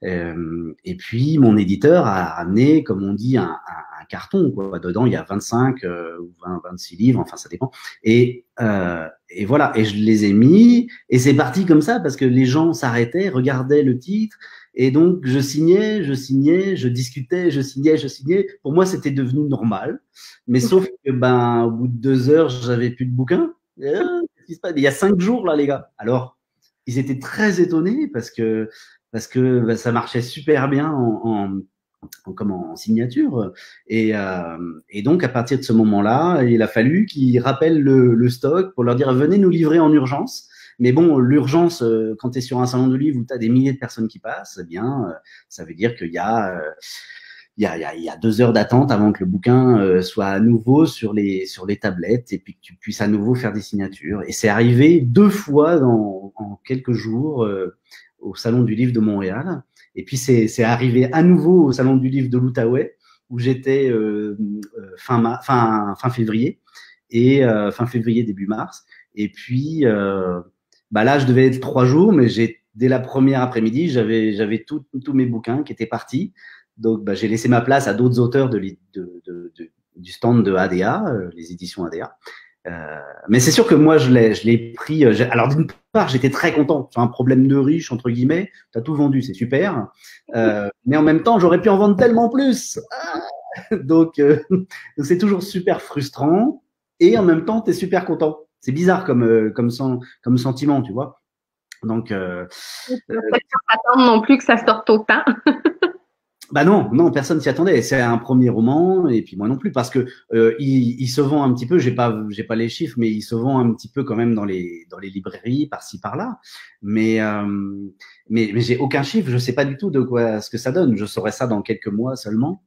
Euh, et puis, mon éditeur a ramené, comme on dit, un, un, un carton. Quoi. Dedans, il y a vingt-cinq euh, ou vingt, vingt-six livres. Enfin, ça dépend. Et, euh, et voilà. Et je les ai mis. Et c'est parti comme ça parce que les gens s'arrêtaient, regardaient le titre. Et donc, je signais, je signais, je discutais, je signais, je signais. Pour moi, c'était devenu normal. Mais sauf que, ben, au bout de deux heures, j'avais plus de bouquin. Euh, qu'est-ce qui se passe? Il y a cinq jours, là, les gars. Alors, ils étaient très étonnés parce que, parce que ben, ça marchait super bien en, en, en, comment, en signature. Et, euh, et donc, à partir de ce moment-là, il a fallu qu'ils rappellent le, le stock pour leur dire, venez nous livrer en urgence. Mais bon, l'urgence, euh, quand tu es sur un salon de livre où tu as des milliers de personnes qui passent, eh bien, euh, ça veut dire qu'il y a, euh, il y a, il y a, il y a deux heures d'attente avant que le bouquin euh, soit à nouveau sur les, sur les tablettes et puis que tu puisses à nouveau faire des signatures. Et c'est arrivé deux fois dans, en quelques jours euh, au salon du livre de Montréal. Et puis c'est, c'est arrivé à nouveau au salon du livre de l'Outaouais où j'étais euh, fin, ma, fin, fin février et euh, fin février début mars. Et puis euh, bah là, je devais être trois jours, mais j'ai dès la première après-midi, j'avais j'avais tous tous mes bouquins qui étaient partis. Donc, bah, j'ai laissé ma place à d'autres auteurs de, de, de, de, du stand de A D A, euh, les éditions A D A. Euh, mais c'est sûr que moi, je l'ai je l'ai pris. Euh, alors, d'une part, j'étais très content. C'est un problème de riche entre guillemets. T'as tout vendu, c'est super. Euh, mais en même temps, j'aurais pu en vendre tellement plus. Ah donc, euh, c'est toujours super frustrant. Et en même temps, t'es super content. C'est bizarre comme, euh, comme, sen- comme sentiment, tu vois. Donc, euh, Je ne peux pas attendre non plus que ça sorte autant. Bah non, non, personne s'y attendait. C'est un premier roman, et puis moi non plus, parce que euh, il, il se vend un petit peu. J'ai pas, j'ai pas les chiffres, mais il se vend un petit peu quand même dans les dans les librairies par-ci par-là. Mais euh, mais mais j'ai aucun chiffre. Je sais pas du tout de quoi ce que ça donne. Je saurai ça dans quelques mois seulement.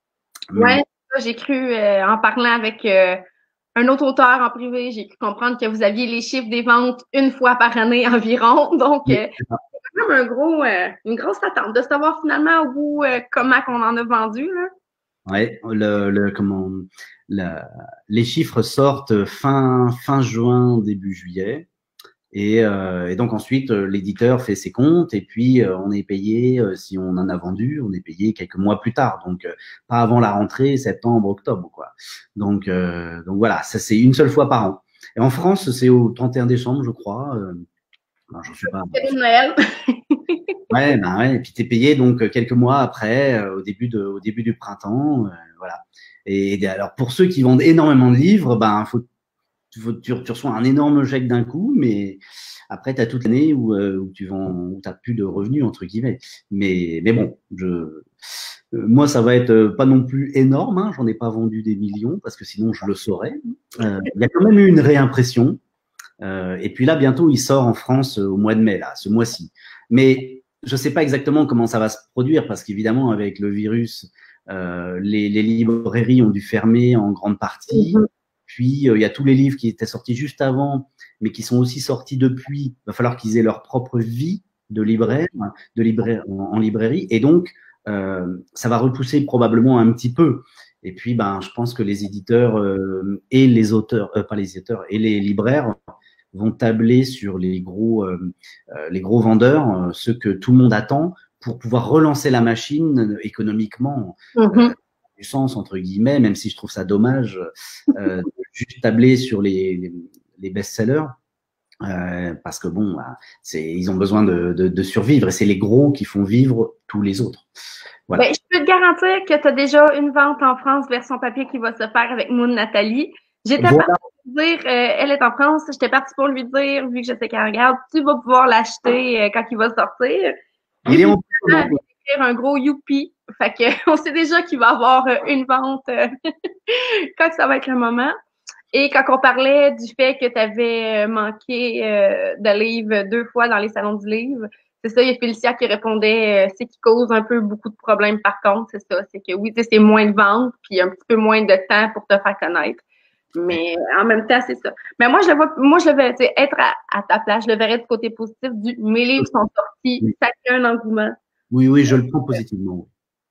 Ouais, j'ai cru euh, en parlant avec euh, un autre auteur en privé, j'ai cru comprendre que vous aviez les chiffres des ventes une fois par année environ. Donc, Oui, euh, c'est ça. c'est comme un gros, euh, une grosse attente de savoir finalement au bout euh, comment qu'on en a vendu, là. Ouais, le, le comment la- les chiffres sortent fin fin juin, début juillet. Et, euh, et donc ensuite, euh, l'éditeur fait ses comptes et puis euh, on est payé, euh, si on en a vendu, on est payé quelques mois plus tard. Donc euh, pas avant la rentrée, septembre, octobre, quoi. Donc euh, donc voilà, ça c'est une seule fois par an. Et en France, c'est au trente et un décembre, je crois. Euh, non, j'en suis pas. Cadeau de Noël. Ouais, ben ouais. Et puis t'es payé donc euh, quelques mois après, euh, au début de au début du printemps, euh, voilà. Et, et alors pour ceux qui vendent énormément de livres, ben faut tu, tu, tu reçois un énorme chèque d'un coup, mais après, tu as toute l'année où, euh, où tu vends, où t'as plus de revenus, entre guillemets. Mais, mais bon, je, euh, moi, ça va être euh, pas non plus énorme, hein, j'en ai pas vendu des millions, parce que sinon, je le saurais. Euh, Il y a quand même eu une réimpression. Euh, et puis là, bientôt, il sort en France euh, au mois de mai, là, ce mois-ci. Mais je sais pas exactement comment ça va se produire, parce qu'évidemment, avec le virus, euh, les, les librairies ont dû fermer en grande partie. Mhm. Puis, euh, il y a tous les livres qui étaient sortis juste avant, mais qui sont aussi sortis depuis. Il va falloir qu'ils aient leur propre vie de libraire, de libraire en, en librairie. Et donc, euh, ça va repousser probablement un petit peu. Et puis, ben, je pense que les éditeurs euh, et les auteurs, euh, pas les éditeurs, et les libraires vont tabler sur les gros, euh, euh, les gros vendeurs, euh, ceux que tout le monde attend, pour pouvoir relancer la machine euh, économiquement. Euh, Mhm. du sens entre guillemets, même si je trouve ça dommage, euh, de juste tabler sur les, les, les best-sellers, euh, parce que bon, bah, c'est, ils ont besoin de, de, de survivre et c'est les gros qui font vivre tous les autres. Voilà. Ben, je peux te garantir que tu as déjà une vente en France version papier qui va se faire avec Moon Nathalie. J'étais partie Voilà. pour lui dire, euh, elle est en France, j'étais partie pour lui dire, vu que je sais qu'elle regarde, tu vas pouvoir l'acheter euh, quand il va sortir. Et Il est puis, en finalement, commande. elle vient d'écrire un gros youpi. Fait que, on sait déjà qu'il va avoir euh, une vente euh, quand ça va être le moment. Et quand on parlait du fait que tu avais manqué euh, de livres deux fois dans les salons du livre, c'est ça, il y a Félicia qui répondait, euh, c'est qui cause un peu beaucoup de problèmes par contre, c'est ça, c'est que oui, tu sais, c'est moins de ventes, puis un petit peu moins de temps pour te faire connaître. Mais en même temps, c'est ça. Mais moi, je le vois, moi, je le verrais, tu sais, être à, à ta place, je le verrais du côté positif du, mes livres sont sortis, Oui, ça crée un engouement. oui, oui, je le prends positivement.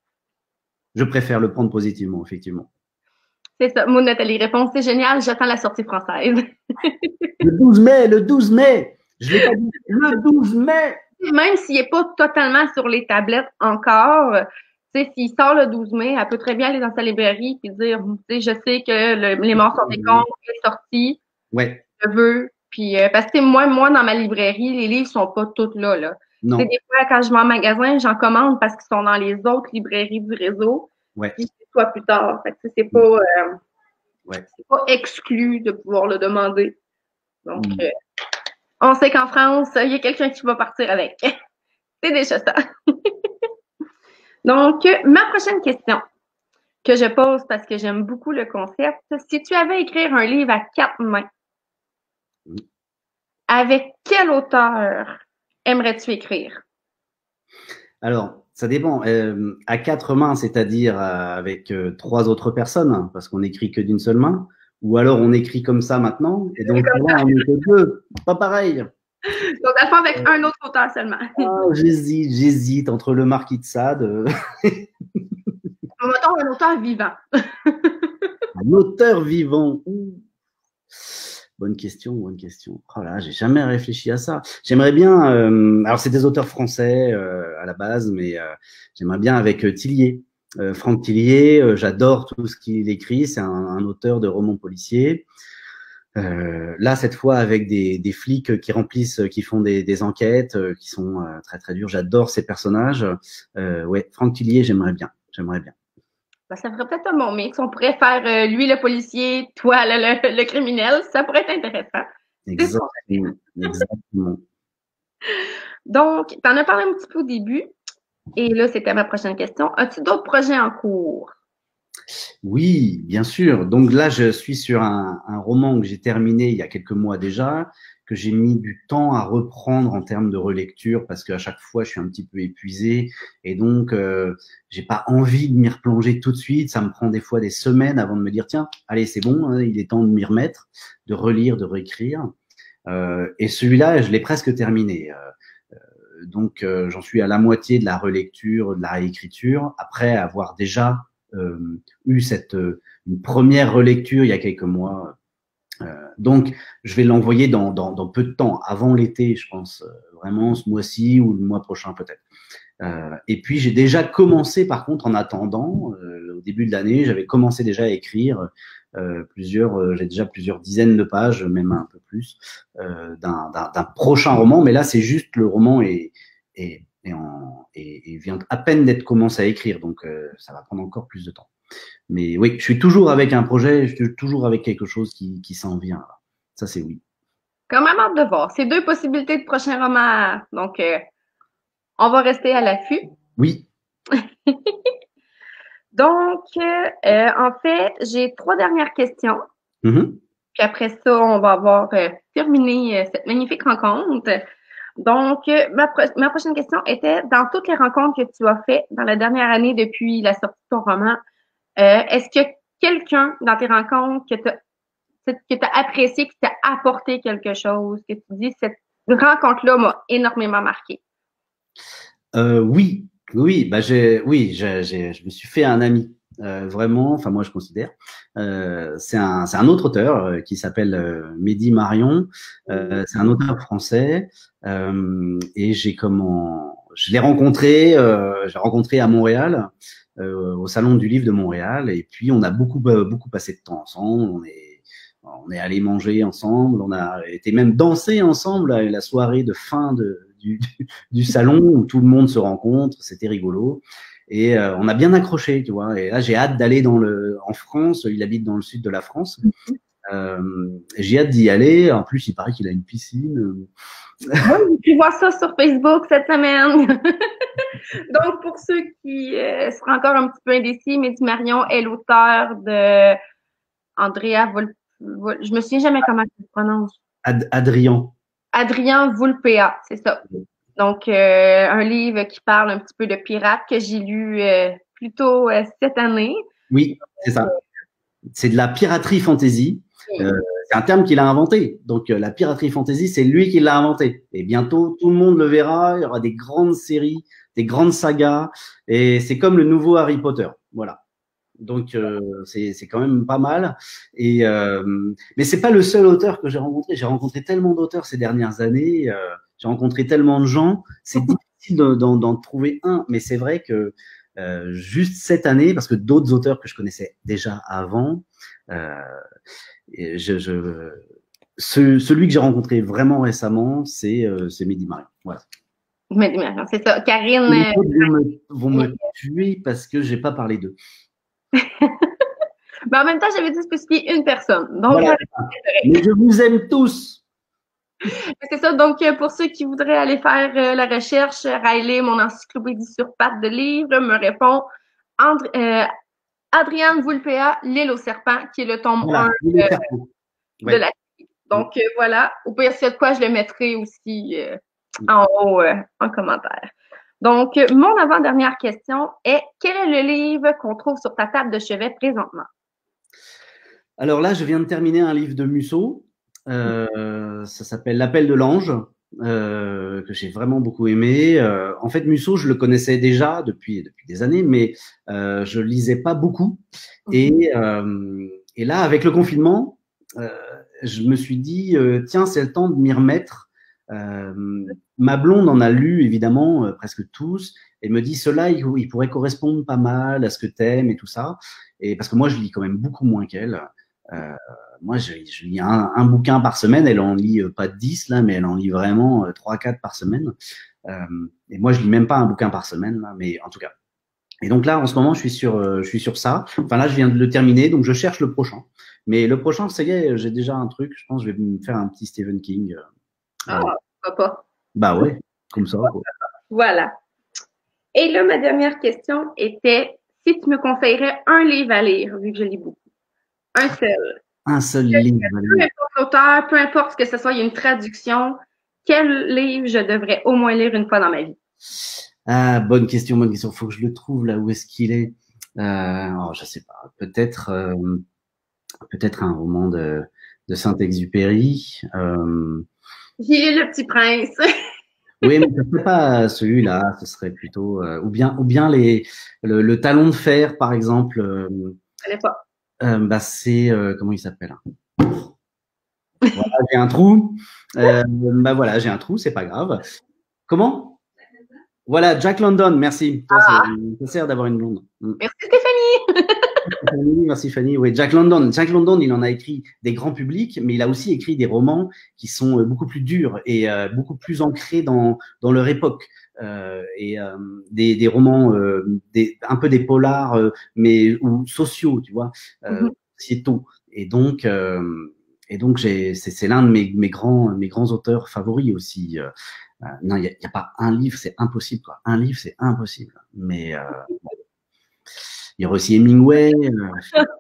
Je préfère le prendre positivement, effectivement. C'est ça. Moi, Nathalie répond, c'est génial, j'attends la sortie française. Le douze mai, le douze mai, je l'ai pas dit, le douze mai. Même s'il n'est pas totalement sur les tablettes encore, tu sais, s'il sort le douze mai, elle peut très bien aller dans sa librairie et dire, tu sais, je sais que le, les morts sont des comptes est sorti, Ouais, je veux. Puis, euh, parce que moi, moi, dans ma librairie, les livres sont pas tous là, là. Tu sais, non, des fois, quand je vais en magasin, j'en commande parce qu'ils sont dans les autres librairies du réseau. ouais, Puis, c'est soit plus tard. Fait que, tu sais, c'est pas, euh, ouais. c'est pas exclu de pouvoir le demander. Donc, Mm. euh, on sait qu'en France, il y a quelqu'un qui va partir avec. C'est déjà ça. Donc, ma prochaine question que je pose parce que j'aime beaucoup le concept, si tu avais à écrire un livre à quatre mains, avec quel auteur aimerais-tu écrire? Alors, ça dépend. Euh, à quatre mains, c'est-à-dire euh, avec euh, trois autres personnes, hein, parce qu'on écrit que d'une seule main, ou alors on écrit comme ça maintenant, et donc là, on est que deux. Pas pareil. Donc, à le faire avec un autre auteur seulement. Ah, j'hésite, j'hésite entre le Marquis de Sade, euh, Mettons un auteur vivant. un auteur vivant. Ouh. Bonne question, bonne question. Oh là, j'ai jamais réfléchi à ça. J'aimerais bien. Euh, alors, c'est des auteurs français euh, à la base, mais euh, j'aimerais bien avec euh, Tillier, euh, Franck Tillier. Euh, j'adore tout ce qu'il écrit. C'est un, un auteur de romans policiers. Euh, là, cette fois, avec des, des flics qui remplissent, qui font des, des enquêtes, euh, qui sont euh, très très dures. J'adore ces personnages. Euh, ouais, Franck Tillier, j'aimerais bien. J'aimerais bien. Ben, ça ferait peut-être un bon mix. On pourrait faire euh, lui le policier, toi le, le, le criminel. Ça pourrait être intéressant. C'est ça. Exactement. Exactement. Donc, tu en as parlé un petit peu au début. Et là, c'était ma prochaine question. As-tu d'autres projets en cours? Oui, bien sûr. Donc là, je suis sur un, un roman que j'ai terminé il y a quelques mois déjà, que j'ai mis du temps à reprendre en termes de relecture parce qu'à chaque fois, je suis un petit peu épuisé et donc euh, j'ai pas envie de m'y replonger tout de suite. Ça me prend des fois des semaines avant de me dire tiens, allez, c'est bon, hein, il est temps de m'y remettre, de relire, de réécrire. Euh, et celui-là, je l'ai presque terminé. Euh, donc euh, j'en suis à la moitié de la relecture, de la réécriture, après avoir déjà euh, eu cette euh, une première relecture il y a quelques mois. Euh, donc je vais l'envoyer dans, dans, dans peu de temps, avant l'été, je pense, euh, vraiment ce mois-ci ou le mois prochain peut-être. Euh, et puis j'ai déjà commencé, par contre, en attendant, euh, au début de l'année, j'avais commencé déjà à écrire euh, plusieurs, euh, j'ai déjà plusieurs dizaines de pages, même un peu plus, euh, d'un, d'un, d'un prochain roman. Mais là, c'est juste le roman et et, et, en, et, et vient à peine d'être commencé à écrire, donc euh, ça va prendre encore plus de temps. Mais oui, je suis toujours avec un projet, je suis toujours avec quelque chose qui, qui s'en vient. Là. Ça, c'est oui. Quand même hâte de voir. C'est deux possibilités de prochain roman. Donc, euh, on va rester à l'affût. Oui. Donc, euh, en fait, j'ai trois dernières questions. Mm-hmm. Puis après ça, on va avoir euh, terminé euh, cette magnifique rencontre. Donc, euh, ma, pro ma prochaine question était, dans toutes les rencontres que tu as faites dans la dernière année depuis la sortie de ton roman, euh, est-ce que quelqu'un dans tes rencontres que tu que tu as apprécié, qui t'a apporté quelque chose, que tu dis, cette rencontre-là m'a énormément marqué? Euh, oui, oui, bah j'ai, oui, j'ai, j'ai- je me suis fait un ami, euh, vraiment. Enfin, moi, je considère. Euh, c'est un, c'est un autre auteur euh, qui s'appelle euh, Mehdi Marion. Euh, c'est un auteur français euh, et j'ai comment, je l'ai rencontré, euh, j'ai rencontré à Montréal, euh, au Salon du Livre de Montréal, et puis on a beaucoup, euh, beaucoup passé de temps ensemble. On est, on est allé manger ensemble, on a été même danser ensemble à la soirée de fin de, du, du salon où tout le monde se rencontre, c'était rigolo. Et euh, on a bien accroché, tu vois. Et là, j'ai hâte d'aller dans le, en France. Il habite dans le sud de la France. Euh, j'ai hâte d'y aller. En plus, il paraît qu'il a une piscine. Oui, j'ai pu voir ça sur Facebook cette semaine. Donc, pour ceux qui euh, seraient encore un petit peu indécis, Mehdi Marion est l'auteur de Andrea Vol... Vol... Je me souviens jamais comment ça se prononce. Ad Adrien. Adrien Vulpea, c'est ça. Donc, euh, un livre qui parle un petit peu de pirates que j'ai lu euh, plus tôt euh, cette année. Oui, c'est ça. C'est de la piraterie fantasy. Euh, c'est un terme qu'il a inventé. Donc, euh, la piraterie fantasy, c'est lui qui l'a inventé. Et bientôt, tout le monde le verra. Il y aura des grandes séries, des grandes sagas. Et c'est comme le nouveau Harry Potter. Voilà. Donc, euh, c'est c'est quand même pas mal. Et euh, mais c'est pas le seul auteur que j'ai rencontré. J'ai rencontré tellement d'auteurs ces dernières années. Euh, j'ai rencontré tellement de gens. C'est difficile d'en d'en trouver un. Mais c'est vrai que euh, juste cette année, parce que d'autres auteurs que je connaissais déjà avant, euh, je, je, ce, celui que j'ai rencontré vraiment récemment, c'est euh, Mehdi Marion. Voilà. Mehdi Marion, c'est ça. Karine. Les Euh, autres vont me, vont me tuer parce que j'ai pas parlé d'eux. Mais en même temps, j'avais dit spécifier une personne. Donc, Voilà. Mais je vous aime tous. c'est ça. Donc, pour ceux qui voudraient aller faire euh, la recherche, Riley, mon encyclopédie sur pattes de livres, me répond André, euh, Adrienne Vulpea, L'île aux serpents, qui est le tome voilà, un euh, de ouais. la série. Donc, euh, voilà. Au pire, s'il y a de quoi, je le mettrai aussi euh, en haut euh, en commentaire. Donc, mon avant-dernière question est, quel est le livre qu'on trouve sur ta table de chevet présentement? Alors là, je viens de terminer un livre de Musso. Euh, ça s'appelle L'appel de l'ange, euh, que j'ai vraiment beaucoup aimé. Euh, en fait, Musso, je le connaissais déjà depuis, depuis des années, mais euh, je lisais pas beaucoup. Et, euh, et là, avec le confinement, euh, je me suis dit, euh, tiens, c'est le temps de m'y remettre. Euh, ma blonde en a lu, évidemment, euh, presque tous, et me dit, cela, il, il pourrait correspondre pas mal à ce que t'aimes et tout ça. Et parce que moi, je lis quand même beaucoup moins qu'elle. Euh, moi, je, je lis un, un bouquin par semaine. Elle en lit euh, pas dix là, mais elle en lit vraiment euh, trois, quatre par semaine. Euh, et moi, je lis même pas un bouquin par semaine là, mais en tout cas. Et donc là, en ce moment, je suis sur, euh, je suis sur ça. Enfin là, je viens de le terminer, donc je cherche le prochain. Mais le prochain, ça y est, j'ai déjà un truc. Je pense que je vais me faire un petit Stephen King. Euh, Ah, pourquoi pas? bah ouais, comme ça. Quoi. Voilà. Et là, ma dernière question était si tu me conseillerais un livre à lire, vu que je lis beaucoup. Un seul. Un seul livre à Peu lire. importe l'auteur, peu importe ce que ce soit, il y a une traduction. Quel livre je devrais au moins lire une fois dans ma vie? Ah, bonne question, bonne question. Faut que je le trouve là où est-ce qu'il est. Euh, oh, je sais pas. Peut-être, euh, peut-être un roman de, de Saint-Exupéry. Euh, J'ai lu Le Petit Prince. oui, mais ce serait pas celui-là. Ce serait plutôt, euh, ou bien, ou bien les, le, le Talon de fer, par exemple. Euh, Je connais pas. euh, bah, c'est euh, comment il s'appelle? Voilà, j'ai un trou. Euh, bah voilà, j'ai un trou. C'est pas grave. Comment? Voilà, Jack London. Merci. Toi, c'est, ça sert d'avoir une blonde. Mm. Merci Stéphanie. Fanny, merci Fanny. Oui, Jack London. Jack London, il en a écrit des grands publics, mais il a aussi écrit des romans qui sont euh, beaucoup plus durs et euh, beaucoup plus ancrés dans, dans leur époque. Euh, et euh, des, des romans, euh, des, un peu des polars, euh, mais ou sociaux, tu vois, euh, Mhm. sociétaux. Et donc, euh, et donc j'ai, c'est, c'est l'un de mes, mes grands, mes grands auteurs favoris aussi. Euh, euh, non, il n'y a, y a pas un livre, c'est impossible, quoi. Un livre, c'est impossible. Mais euh, il y aurait aussi Hemingway. Euh,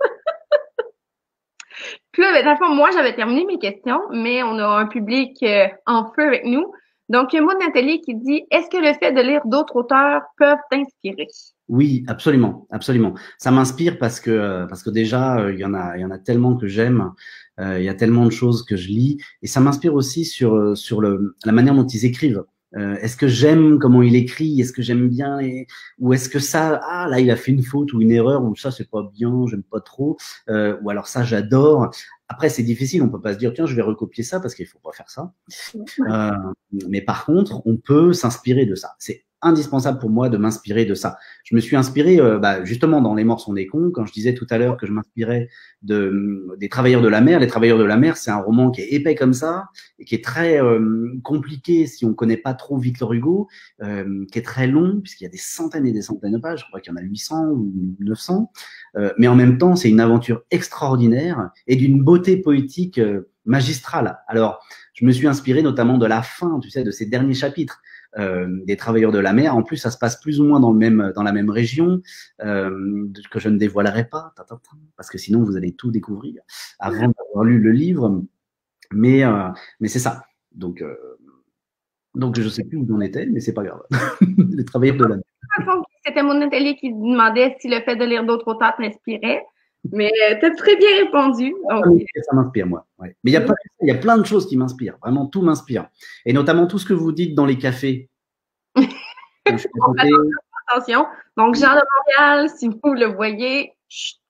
Puis là, ben, dans le fond, moi, j'avais terminé mes questions, mais on a un public euh, en feu avec nous. Donc, il y a un mot de Nathalie qui dit est-ce que le fait de lire d'autres auteurs peuvent t'inspirer? Oui, absolument, absolument. Ça m'inspire parce que euh, parce que déjà euh, il y en a il y en a tellement que j'aime, euh, il y a tellement de choses que je lis et ça m'inspire aussi sur euh, sur le la manière dont ils écrivent. Euh, est-ce que j'aime comment il écrit? Est-ce que j'aime bien et ou est-ce que ça ah là il a fait une faute ou une erreur ou ça c'est pas bien, j'aime pas trop euh, ou alors ça j'adore. Après c'est difficile, on peut pas se dire tiens je vais recopier ça parce qu'il faut pas faire ça. Euh, mais par contre, on peut s'inspirer de ça. C'est indispensable pour moi de m'inspirer de ça. Je me suis inspiré euh, bah, justement dans Les Morts sont des cons, quand je disais tout à l'heure que je m'inspirais de, des Travailleurs de la mer. Les Travailleurs de la mer, c'est un roman qui est épais comme ça, et qui est très euh, compliqué si on connaît pas trop Victor Hugo, euh, qui est très long, puisqu'il y a des centaines et des centaines de pages, je crois qu'il y en a huit cents ou neuf cents, euh, mais en même temps, c'est une aventure extraordinaire et d'une beauté poétique euh, magistrale. Alors, je me suis inspiré notamment de la fin, tu sais, de ces derniers chapitres euh, des Travailleurs de la mer. En plus, ça se passe plus ou moins dans le même, dans la même région euh, que je ne dévoilerai pas, parce que sinon vous allez tout découvrir avant d'avoir lu le livre. Mais, euh, mais c'est ça. Donc, euh, donc je sais plus où on était, mais c'est pas grave. Les Travailleurs de la mer. C'était mon Nathalie qui demandait si le fait de lire d'autres auteurs t'inspirait. Mais euh, tu as très bien répondu. Donc, ça m'inspire, moi. Ouais. Mais il y, a plein, il y a plein de choses qui m'inspirent. Vraiment, tout m'inspire. Et notamment tout ce que vous dites dans les cafés. Quand je suis à côté. Attention. Donc, Jean de Montréal, si vous le voyez, chut.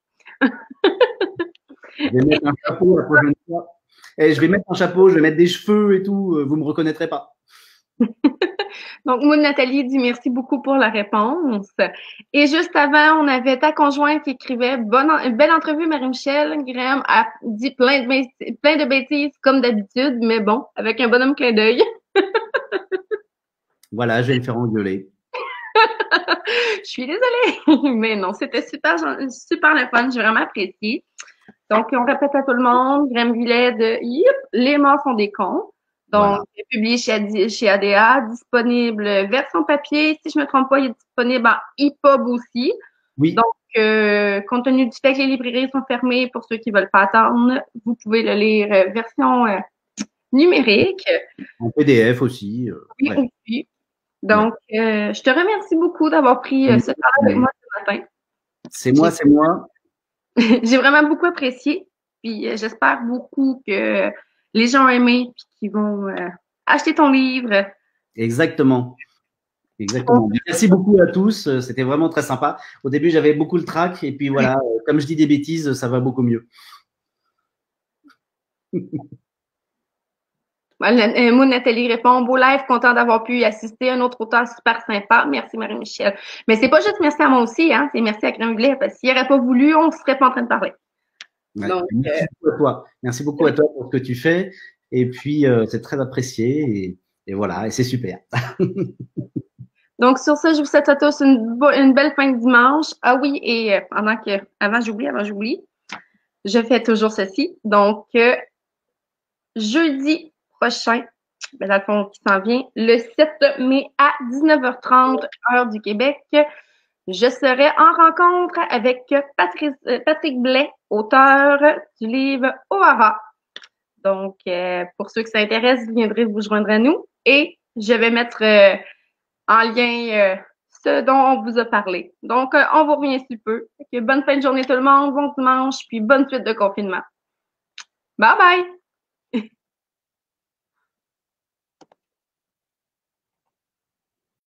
Je vais mettre un chapeau la prochaine fois. Et je vais mettre un chapeau, je vais mettre des cheveux et tout. Vous me reconnaîtrez pas. Donc, moi, Nathalie dit merci beaucoup pour la réponse. Et juste avant, on avait ta conjointe qui écrivait bonne, belle entrevue, Marie-Michel. Graham a dit plein de, bêtises, plein de bêtises comme d'habitude, mais bon, avec un bonhomme clin d'œil. Voilà, je vais me faire engueuler. Je suis désolée, mais non, c'était super, super le fun. J'ai vraiment apprécié. Donc, on répète à tout le monde, Graham Goulet de Yip, Les Morts sont des cons. Donc, Voilà. publié chez, chez A D A, disponible version papier. Si je me trompe pas, il est disponible en e-pub aussi. Oui. Donc, euh, compte tenu du fait que les librairies sont fermées, pour ceux qui veulent pas attendre, vous pouvez le lire euh, version euh, numérique. En P D F aussi. Euh, oui, ouais. aussi. Donc, ouais. euh, je te remercie beaucoup d'avoir pris euh, ce temps avec moi ce matin. C'est moi, c'est moi. J'ai vraiment beaucoup apprécié. Puis euh, j'espère beaucoup que les gens ont aimé et qu'ils vont euh, acheter ton livre. Exactement. Exactement. Merci beaucoup à tous. C'était vraiment très sympa. Au début, j'avais beaucoup le trac. Et puis voilà, comme je dis des bêtises, ça va beaucoup mieux. Moi, Nathalie répond, beau live, content d'avoir pu y assister. Un autre auteur super sympa. Merci Marie-Michel. Mais c'est pas juste merci à moi aussi, hein. C'est merci à Graham Goulet, parce qu'il n'aurait pas voulu, on ne serait pas en train de parler. Ouais. Donc, merci euh... beaucoup à toi. Merci beaucoup à toi pour ce que tu fais. Et puis, euh, c'est très apprécié. Et, et voilà, et c'est super. Donc, sur ça, je vous souhaite à tous une, une belle fin de dimanche. Ah oui, et euh, pendant que, avant j'oublie, avant j'oublie, je fais toujours ceci. Donc, euh, jeudi prochain, ben, dans le fond, qui s'en vient le sept mai à dix-neuf heures trente, heure du Québec. Je serai en rencontre avec Patrice, euh, Patrick Blais, auteur du livre O'Hara. Donc, euh, pour ceux qui s'intéressent, vous viendrez vous joindre à nous et je vais mettre euh, en lien euh, ce dont on vous a parlé. Donc, euh, on vous revient sous peu. Bonne fin de journée tout le monde, bon dimanche, puis bonne suite de confinement. Bye bye!